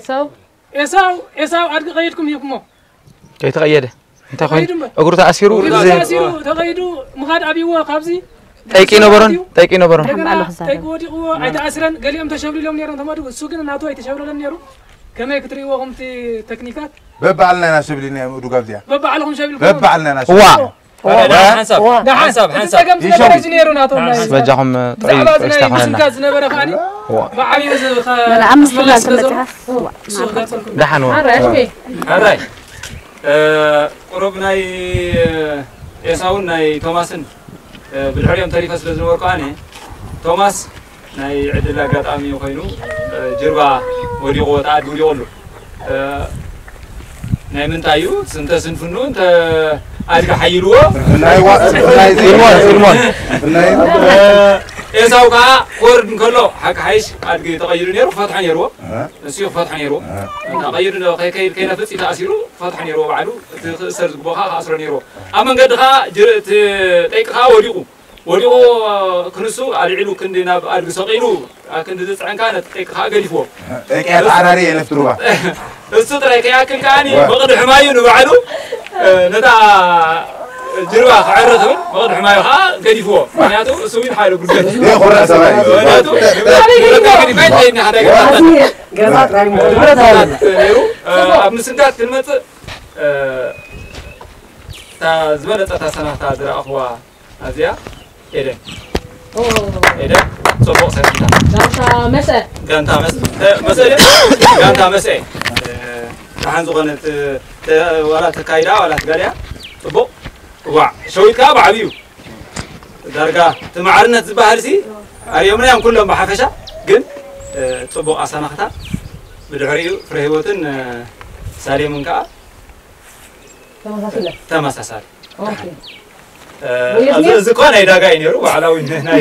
إساو أرجع غيركم يكمو كي تغيره أنت خوين أقول تأثيرو تغيرو مخاد أبي وقابزي تايكي نبرون تايكودي هو عيد أسرن قال يوم تشاور لهم نيران تمادو سوقنا ناتو عيد تشاور لهم نيرو كم يكتري وهم تي تكنيكات ببعلنا ناشب لنا ودوقابديا ببعلهم شابل ببعلنا ناشب حسب بجاهم طريق استخدمنا لا أمس فلا سمتها دحنوا هراي قربنا يساون ناي توماسن بالحريم تاريخ سلزن ورقاني توماس ناي عدل قطامي وخينو جربا ودي قوت عاد ودي قولو ناي من تايو سنت سنفنو انت أرجع حيروه المون إساو كا قرن كله حق حيش أرجع تغير نيرو فتح نيرو نسيو فتح نيرو تغير كي نفس تأثيره فتح نيرو بعده سرد بوها أسر نيرو أما قد خا جرت تيك خا وديو كنسو على كندنا أرجع سقيلو كند تسعن كانت تيك خا قريفو تيك يا عراري نفتروها السطر كياكل كاني بقد حمايون وبعده نتا جروا عرضهم بقد حمايوها قريفو معناته سوين حاله قدام يا خرا سباي معناته ما يتعين هذا قرات راي ابن سنقات كلمه تا زبلت تا سنه تا درا اخوا ازيا ايدن صبو سنتا غانتا مسا عن زغنت ولا تكايدا ولا تقاليا صبو وا شويتكا بعبيو دارغا تمعرنت زبالسي اليومنا يوم كلهم بحفشه ግን صبو اسانختا بدحريو فرهوتن ساليمن كا تماساسال اوكي زكون ايدا غاي نيرو وعلاوي هناي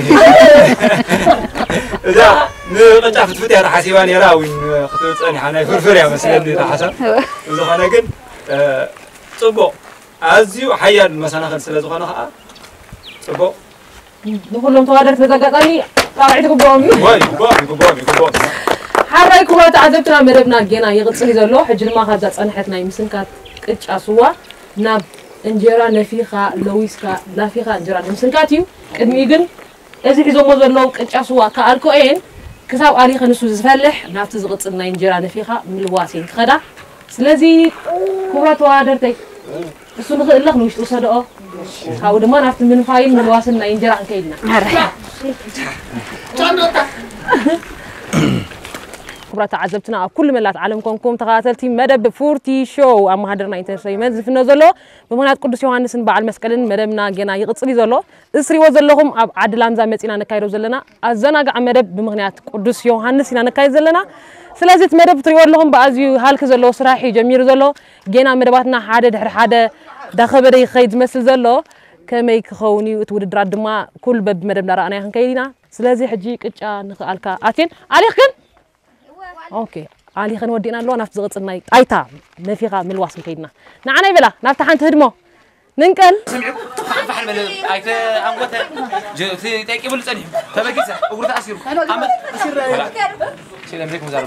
اذا نقطع فتفتي على حسيبان يراوي خطوصني حنا فرفر يا مسلمني تحسب زخنا كن صبو ازيو حيان مسانخل سلازخنا خا صبو نقولهم توادر تزغطني طاعيتكم بومي كوبامي حراي كوبات عذبتنا مربنا جينا يغصي زلو حجل ما خذا صنحتنا يمسنكات قጫسوا ناب انجيرا نفيخا لويسكا لافيخا انجيرا مسنكاتيو قدمي كن ازي حيزومو زلو قጫسوا كالكو اين كساب اري خنسو زفلح نافت زغصنا انجيرا نفيخا ملواسين خدا سلازي كوبات وادرتي اسو نخلخ نوش تصدقو هاو دما نافت من فايل ملواسنا انجيرا كيدنا كبرات عزبتنا كل ملات عالم كونكم تقاتلتي مدب فورتي شو اما هادرنا انترتينمنت زفنا زلو بمنات قدس يوحنسن بعل مسكلن مدبنا جنا يقصلي زلو اسري وزلهم اب عدلان زامصينا نكايرو زلنا ازناغ مدب بمغنيات قدس يوحنسنا نكاي زلنا سلازيت مدب تريو لهم بازيو هالك زلو سراحي جمير زلو جنا مدباتنا حاده دحر حاده دخبري خيد مسل زلو كمي كخوني وتود دراد ما كل باب مدام دار أنا هنكيدنا سلازي حجي كتشا نخالك أتين علي خن أوكي علي خن ودينا لو نفس زغط النايت أيتا نفيقة من الواسم كيدنا نعنا يبلا نفتح أنت هدمو ننقل سمعوا فحل من أيت أموت جت تيجي بقول تاني تبى كيسة أقول تأسير أما أسير شيء أمريكا مزارب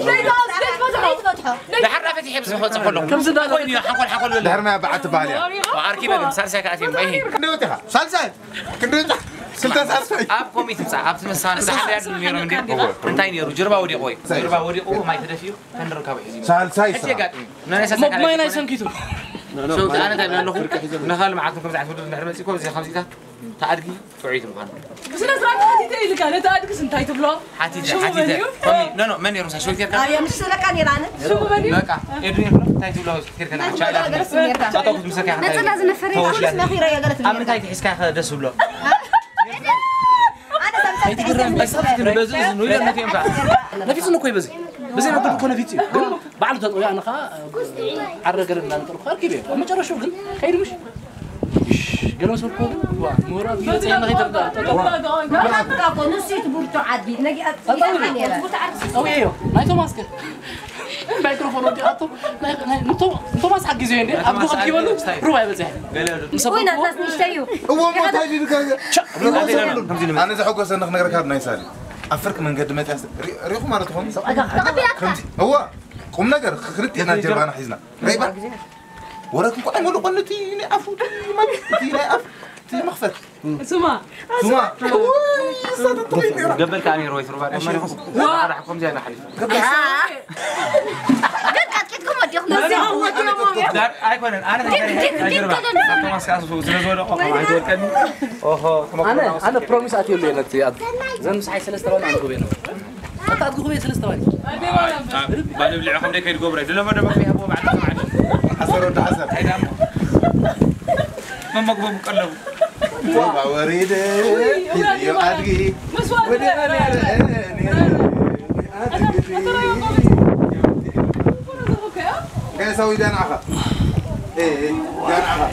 لحر فتح بس خلاص كلهم كم زد خويني حقول لحر ما بعت بالي وعاركي بدم سالسة كاتين باهي كندوتها سالسة كندوتها سلطة سالسة أب كومي تمسح أب تمسح سحب يد المير من دي انتين يرو جربا ودي قوي جربا ودي قوي ما يتدفيو كندر كابي سالسة ما يناسم كيتو شو أنا تاني نخل نخل معكم كم تعرفون نحن بس يكون زي 50 تعدي فعيت مكان بس أنا سرعت حتى تيجي لك أنا تعدي كسنت هاي تبلا حتى فمي لا مني رمسا شو كثير كان يا مش سلكان يرانا شو مني لا كا يدري كله تاي تبلا كثير كان شاي لا تعطوك مسكة نزل لازم نفرق على اسمه خير يا قالت أما تاي تحس كأخذ دس بلا أنا سمعت بس إنه يلا ما تينفع نفيس إنه كوي بزي ما تقول كنا فيتي بعد تقول أنا خا عرق قلنا نقول خير كبير وما جرى شو قل خير مش قالوا سركوا مراد يجي أنا غير ما تقول نسيت بورتو عادي نجي أو إيوه ما يتو ماسك الميكروفون ودي أطو نتو ماسك حق زين أبغى أحكي ولا روح يا بزين وين الناس نشتيو هو ما تاجي لك أنا إذا حقوق سنة نقرأ كارد نايسالي أفرق من قد ما تحس ريخو ما رتخون هو قم نقر خرجت أنا جرب أنا حزنا غيبة ولكن كل ما نقول تيني عفو تيني عفو تيني مخفت سما قبل كاني رويت ربع ما يخص أنا حكم زي أنا حليف قبل أنا بروميس أتي اللي نتي زين صحيح ثلاثة ثواني أنا قبينا أنت أتقول قبينا ثلاثة ثواني بعد اللي عقب ده كيد قبره دلما ده ما فيها أبوه بعد حسر وده حسر ما مقبول مقلب بابا وريده يو أدقي ودي كيف سوي جان عخا إيه جان عخا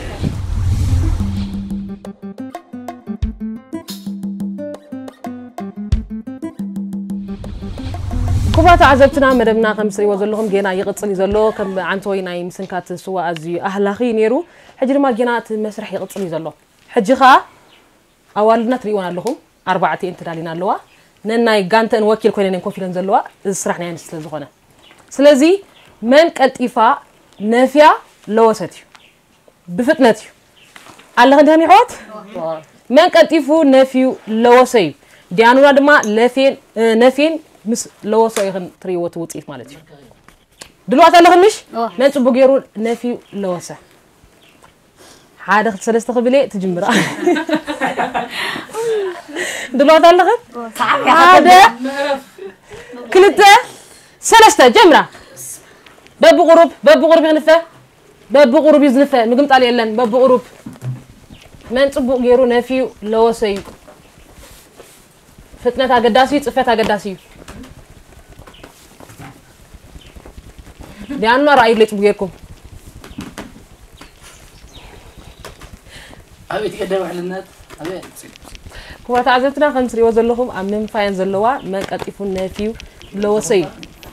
كوبات عزبتنا مدبنا خمسري وزلهم جينا يغطسل يزلو كم عنتوي نايم سنكات سوا أزي أهلاخي نيرو حجر ما جينا مسرح يغطسل يزلو حجخا أولنا تريونا لهم 4 انتدالينا لوا نناي جانت نوكل كونين نكوفيلن زلوا سرحنا يعني سلزخنا سلازي من كالتيفا نفيا لوستيو بفتنتيو الله غنداني حوت من كالتيفو نفيو لوسيو ديانونا دما لفين نفين مس لوسو يخن تريو توصيف مالتي دلوقتي الله غنش نصبو غيرو نفيو لوسا حاده ثلاثه قبيله تجمرا دلوقتي الله غن حاده كلته ثلاثه جمره باب غروب ينفه باب غروب يزنفه مقمط علي يلن باب غروب من صبو غيرو نفيو لوسي فتنه اقداسي صفات اقداسي لأنه رأي ليش بغيركم أبي تقدر واحد النت أبي كم تعزتنا خمسة وزلهم أمم فاين زلوا من كتفون نافيو لوسي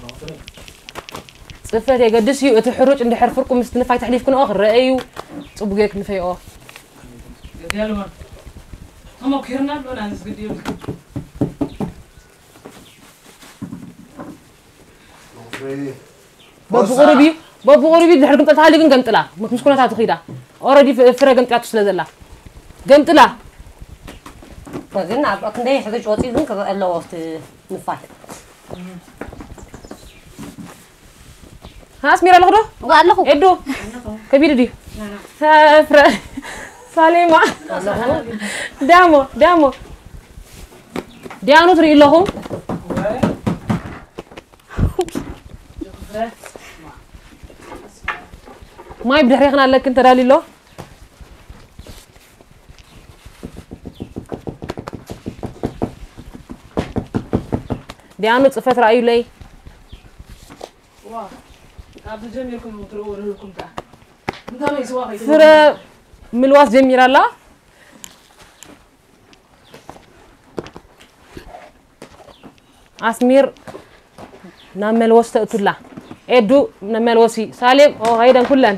صفات يقدس يو تحرج عند حرفكم مستنفع تحليفكم آخر رأيو تبغيك نفيو يلا هم كيرنا ولا ناس قديم باب غربي دحر قمت تعالي قمطلا مش كنا تاخيدا اوريدي فرا قمطات سلازلا قمطلا فزين عبق ندي حدش وطي دون كذا الله وقت نفاح ها اسمير لغدو والله ادو كبير دي فرا ساليما دامو ديانو تري لهم ما يبدأ ريخنا لك أنت رالي له ديانو تصفت رأيه لي عبد جميلكم وتروح لكم كا انت ما يسواقي فرا ملواس جميل الله عسمير نعمل وسط تطلع إدو نعمل وسي سالم أو هيدا كلن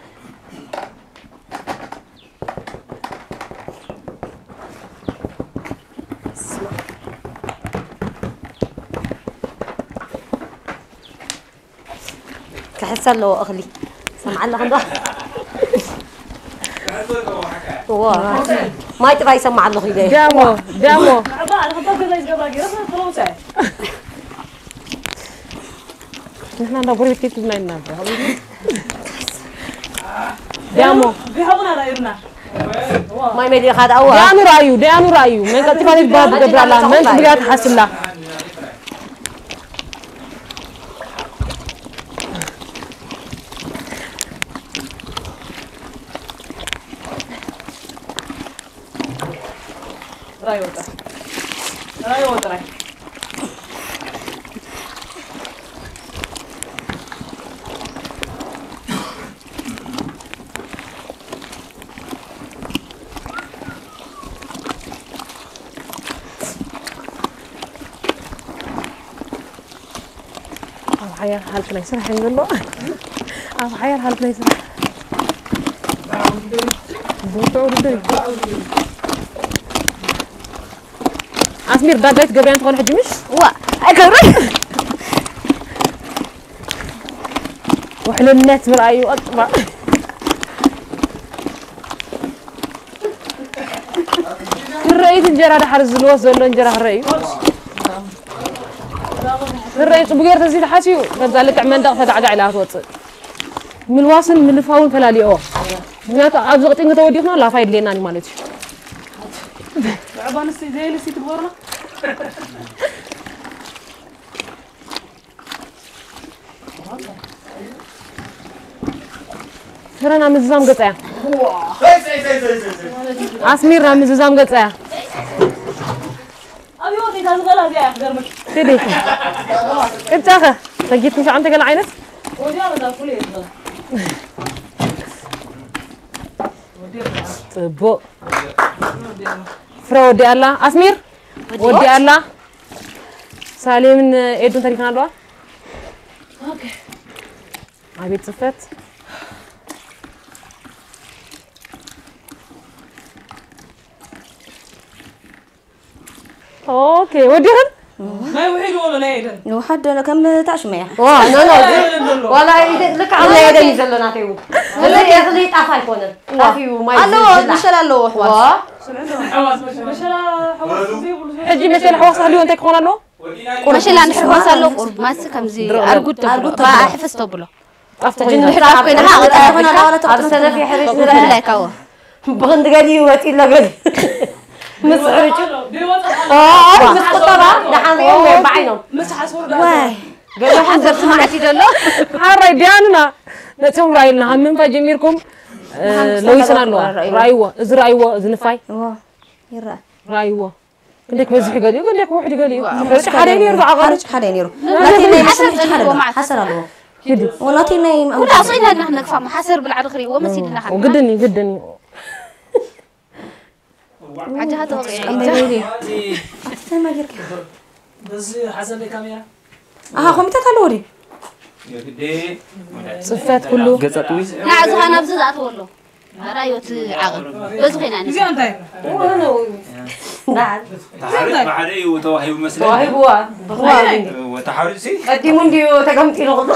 كحسن له أغلي سمع الله خنده ما يتبع يسمع الله خيدي دامو نحن نبغى كيف تبنينا دامو ما يمدي هذا أول دانو رايو من كتبان الباب قبل الله من تبغى تحصل له رايو ترى حيا حالك نيسر الحمد لله حيا حالك نيسر عسمير بدأت قبل تقول حجي مش أكبر وحلو الناس برأيو أطبع الرئيس انجرى ده حرز الوصل ولا انجرى الرئيس بغير تزيد حاسيو كذلك عمل دغ فتعد على توصل من الواصل من الفاون فلاليو بنات ابزقت انت وديخنا لا فايد لينا مالتي لعبان السي زي اللي سيت بورنا فرنا مزام قطع عسمير مزام قطع أبيوتي تنقلها يا أخي تدي انت اخا لقيت مش عندك العينة وديها ده كله طب فرودي الله عسمير ودي الله سالم ايدو تاريخنا له اوكي عبيد صفت اوكي وديهن ما يوحي ولا لا يدن وحد انا كم تعشمية واه لا ولا لك على يدي يزلنا فيه ولا يخلي طافا يكون طافيو ما يزل الله مشى له حواس حواس مشى حواس حجي مشى الحواس هلو انت كون له مشى لان حواس له قرب ما كم زي ارغد ما حفظت بله افتجن حرام كنا لا ولا تقصد في حريش لا كوا بغند قالي واتي لا قال مسعرج مسقطرة دحان يوم بعينهم واي قالوا حنزر سمعتي دلو حري دياننا نتم راينا هم فجميركم لو يسنا له رايوه از رايوه از نفاي يرا رايوه عندك مزح قال يقول لك واحد قال لي حرين يرفع خارج حرين يرو لكن حسر حسر له كده ولاتي نايم ولا اصينا نحن نفهم حسر بالعرخري ومسيدنا حق وقدني عجها تغيري ما جرك بس حسب الكاميرا قمت تلوري صفات كله قصتوي لا زغنا بزات والله رايوت عقل بس خينا زي انت نعم تعرف ما عليه وتوهيب مسلم توهيبوا وتحرسي قديمون ديو تقمتي لغض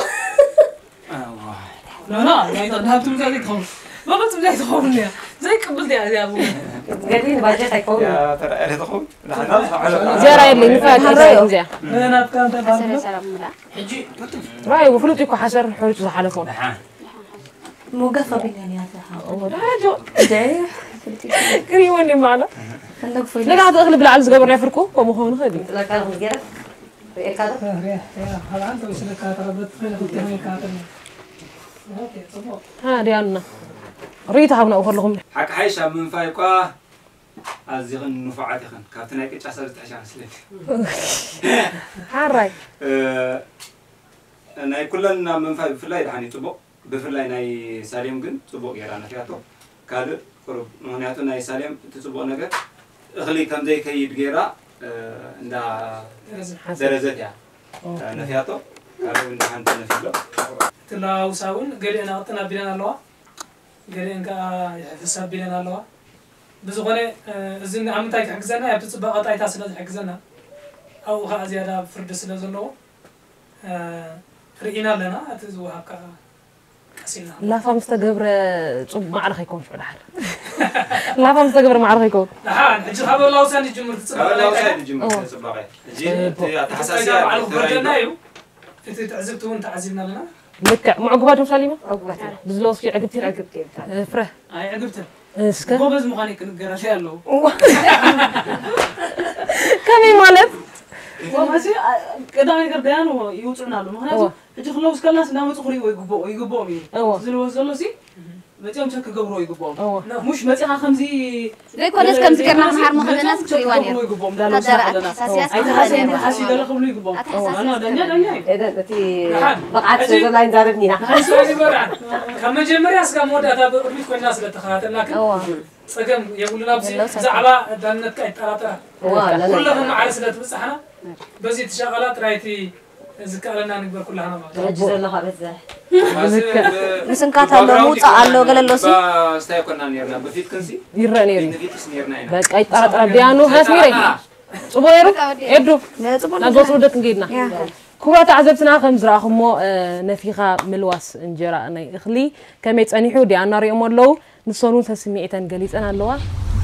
لا يعني ذهبتم زي تخون ما بنتم زي تخون زي قبلت يا ابو قاعدين باجي تكون يا ترى اهل تخون زي اللي نفات زي انا كان تفهم حجي راي وفلوتي كو حسر حوت حلفون موقفه بيني هذا هذا كريوني معنا لا قاعد اغلب العلز قبل يفركو ومهون هذي لا كان غير كذا هلا انت وش لك تربت فين كاتب ها ديالنا ريتها هنا أخر لهم حق حيشة من فايقة أزيغن نفعات خن كابتن هيك تحصل تحشان سليم حراي أنا كلنا من فاي بفلاي دحاني تبق بفلاي ناي سالم جن تبق يرانا فياتو كله قرب مهنياتو ناي سالم تتبق نجا أخلي كم ذي كي يدقيرا እንዳ ደረዘት ያ ነፊያቶ قالوا إن عندنا نفيلو تلاو ساون قال أنا أعطنا بينا الله قال إنك حساب بينا الله بزغنة زين عم تايك حجزنا يا بتصبح قطعي تاسلة حجزنا أو ها زيادة فرد سلة زلوا رئينا لنا أتزوها كاسينا لا فهم استجبر ما عرف يكون في الحر لا فهم استجبر ما عرف يكون لا حجز هذا الله سند جمر تصبح الله سند جمر تصبح جي تحساسية على البردنا يو أنت تعزبتوا وأنت عزبنا لنا لك معقباتهم سليمة عقبات بزلوس في عقبتي فرح أي عقبته اسكا هو بس مخانيك نقرأ شيء له كمي مالت وماشي كده يقدر بيان ويوصلنا له مخناتو اجي خلوص كلاس نامو تخري ويغبو مي زلو زلوسي متيم شك قبرو يغبو مش متيها خمزي زي كونس كم ذكرنا نهار مخدناس كريوانير هذا اساسيات حاسي دل قبلو يغبو انا دنيا اذا تي بقعت زلاين زاربني حاسي برا كما جمريا اسكا موداتا بربيت كنا سلتخاتنا صقم يقولنا بزي زعبا دانت كايطراطرا كلهم على سلت بصحنا بزي تشغلات رايتي ذكرنا نقبل كلها ما رجلنا خبزه مسنكات الله موصا الله قاللوسي استيقنا نيرنا بفيت كنسي يراني بفيت نيرنا بقى يطرطر بيانو هاس ميري صبيرو ادو نغوص ودك نجينا كوبات عزبتنا خمس راخمو نفيخا ملواس انجرا انا اخلي كما يصنيحو دي انا ريمو لو نصونو تسميعتن غليصنا لوا